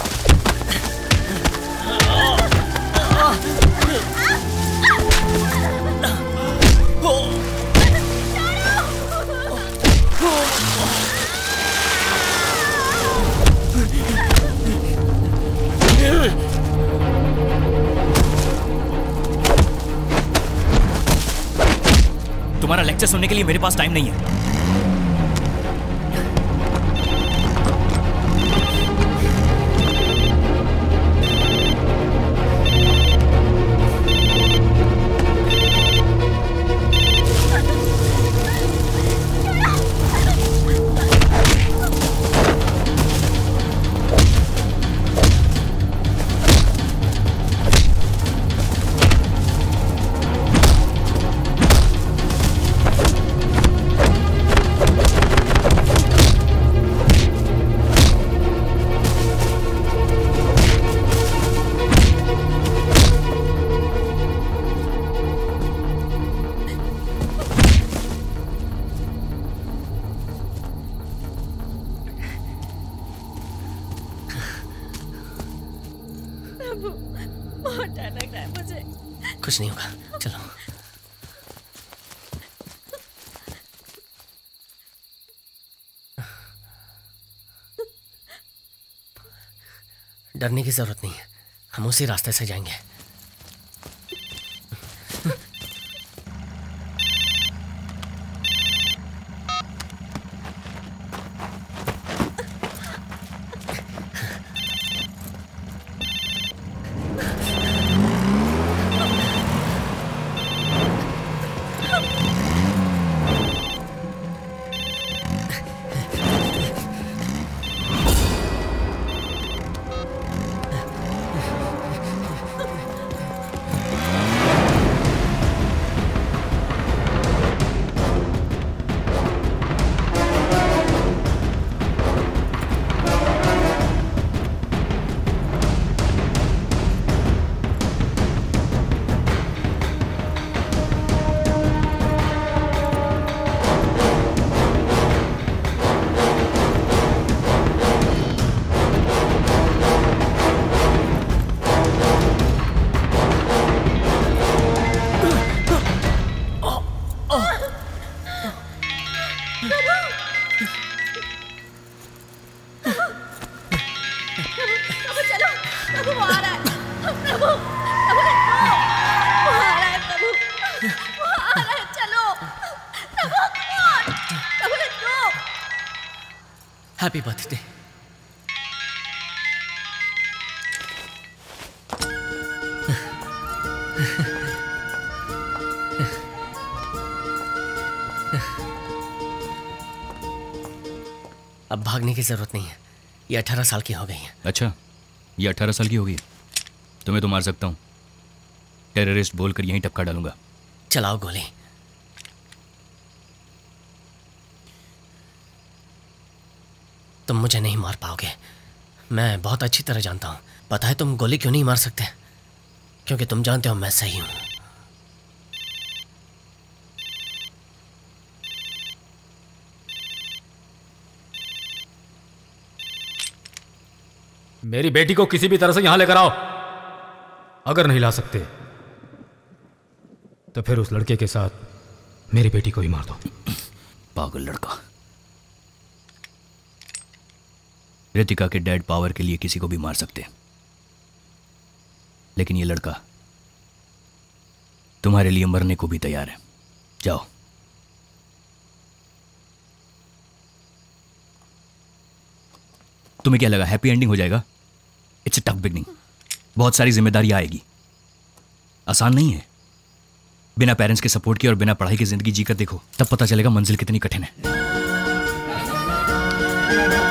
Speaker 6: तुम्हारा लेक्चर सुनने के लिए मेरे पास टाइम नहीं है।
Speaker 7: बहुत डर लग रहा है मुझे।
Speaker 1: कुछ नहीं होगा, चलो। डरने की जरूरत नहीं है, हम उसी रास्ते से जाएंगे।
Speaker 11: वो आ रहा है, चलो। Prabhu, come on! Prabhu, let's go!
Speaker 1: Happy birthday. अब भागने की जरूरत नहीं है, ये 18 साल की हो गई है।
Speaker 6: अच्छा, ये 18 साल की होगी। तुम्हें तो मार सकता हूँ, टेररिस्ट बोलकर यहीं टपका डालूंगा।
Speaker 1: चलाओ गोली। तुम मुझे नहीं मार पाओगे, मैं बहुत अच्छी तरह जानता हूं। पता है तुम गोली क्यों नहीं मार सकते? क्योंकि तुम जानते हो मैं सही हूं।
Speaker 9: मेरी बेटी को किसी भी तरह से यहां लेकर आओ। अगर नहीं ला सकते तो फिर उस लड़के के साथ मेरी बेटी को ही मार दो।
Speaker 6: पागल लड़का। रितिका के डैड पावर के लिए किसी को भी मार सकते, लेकिन ये लड़का तुम्हारे लिए मरने को भी तैयार है। जाओ। तुम्हें क्या लगा हैप्पी एंडिंग हो जाएगा? It's a tough beginning. बहुत सारी जिम्मेदारी आएगी, आसान नहीं है। बिना पेरेंट्स के सपोर्ट के और बिना पढ़ाई की जिंदगी जीकर देखो, तब पता चलेगा मंजिल कितनी कठिन है।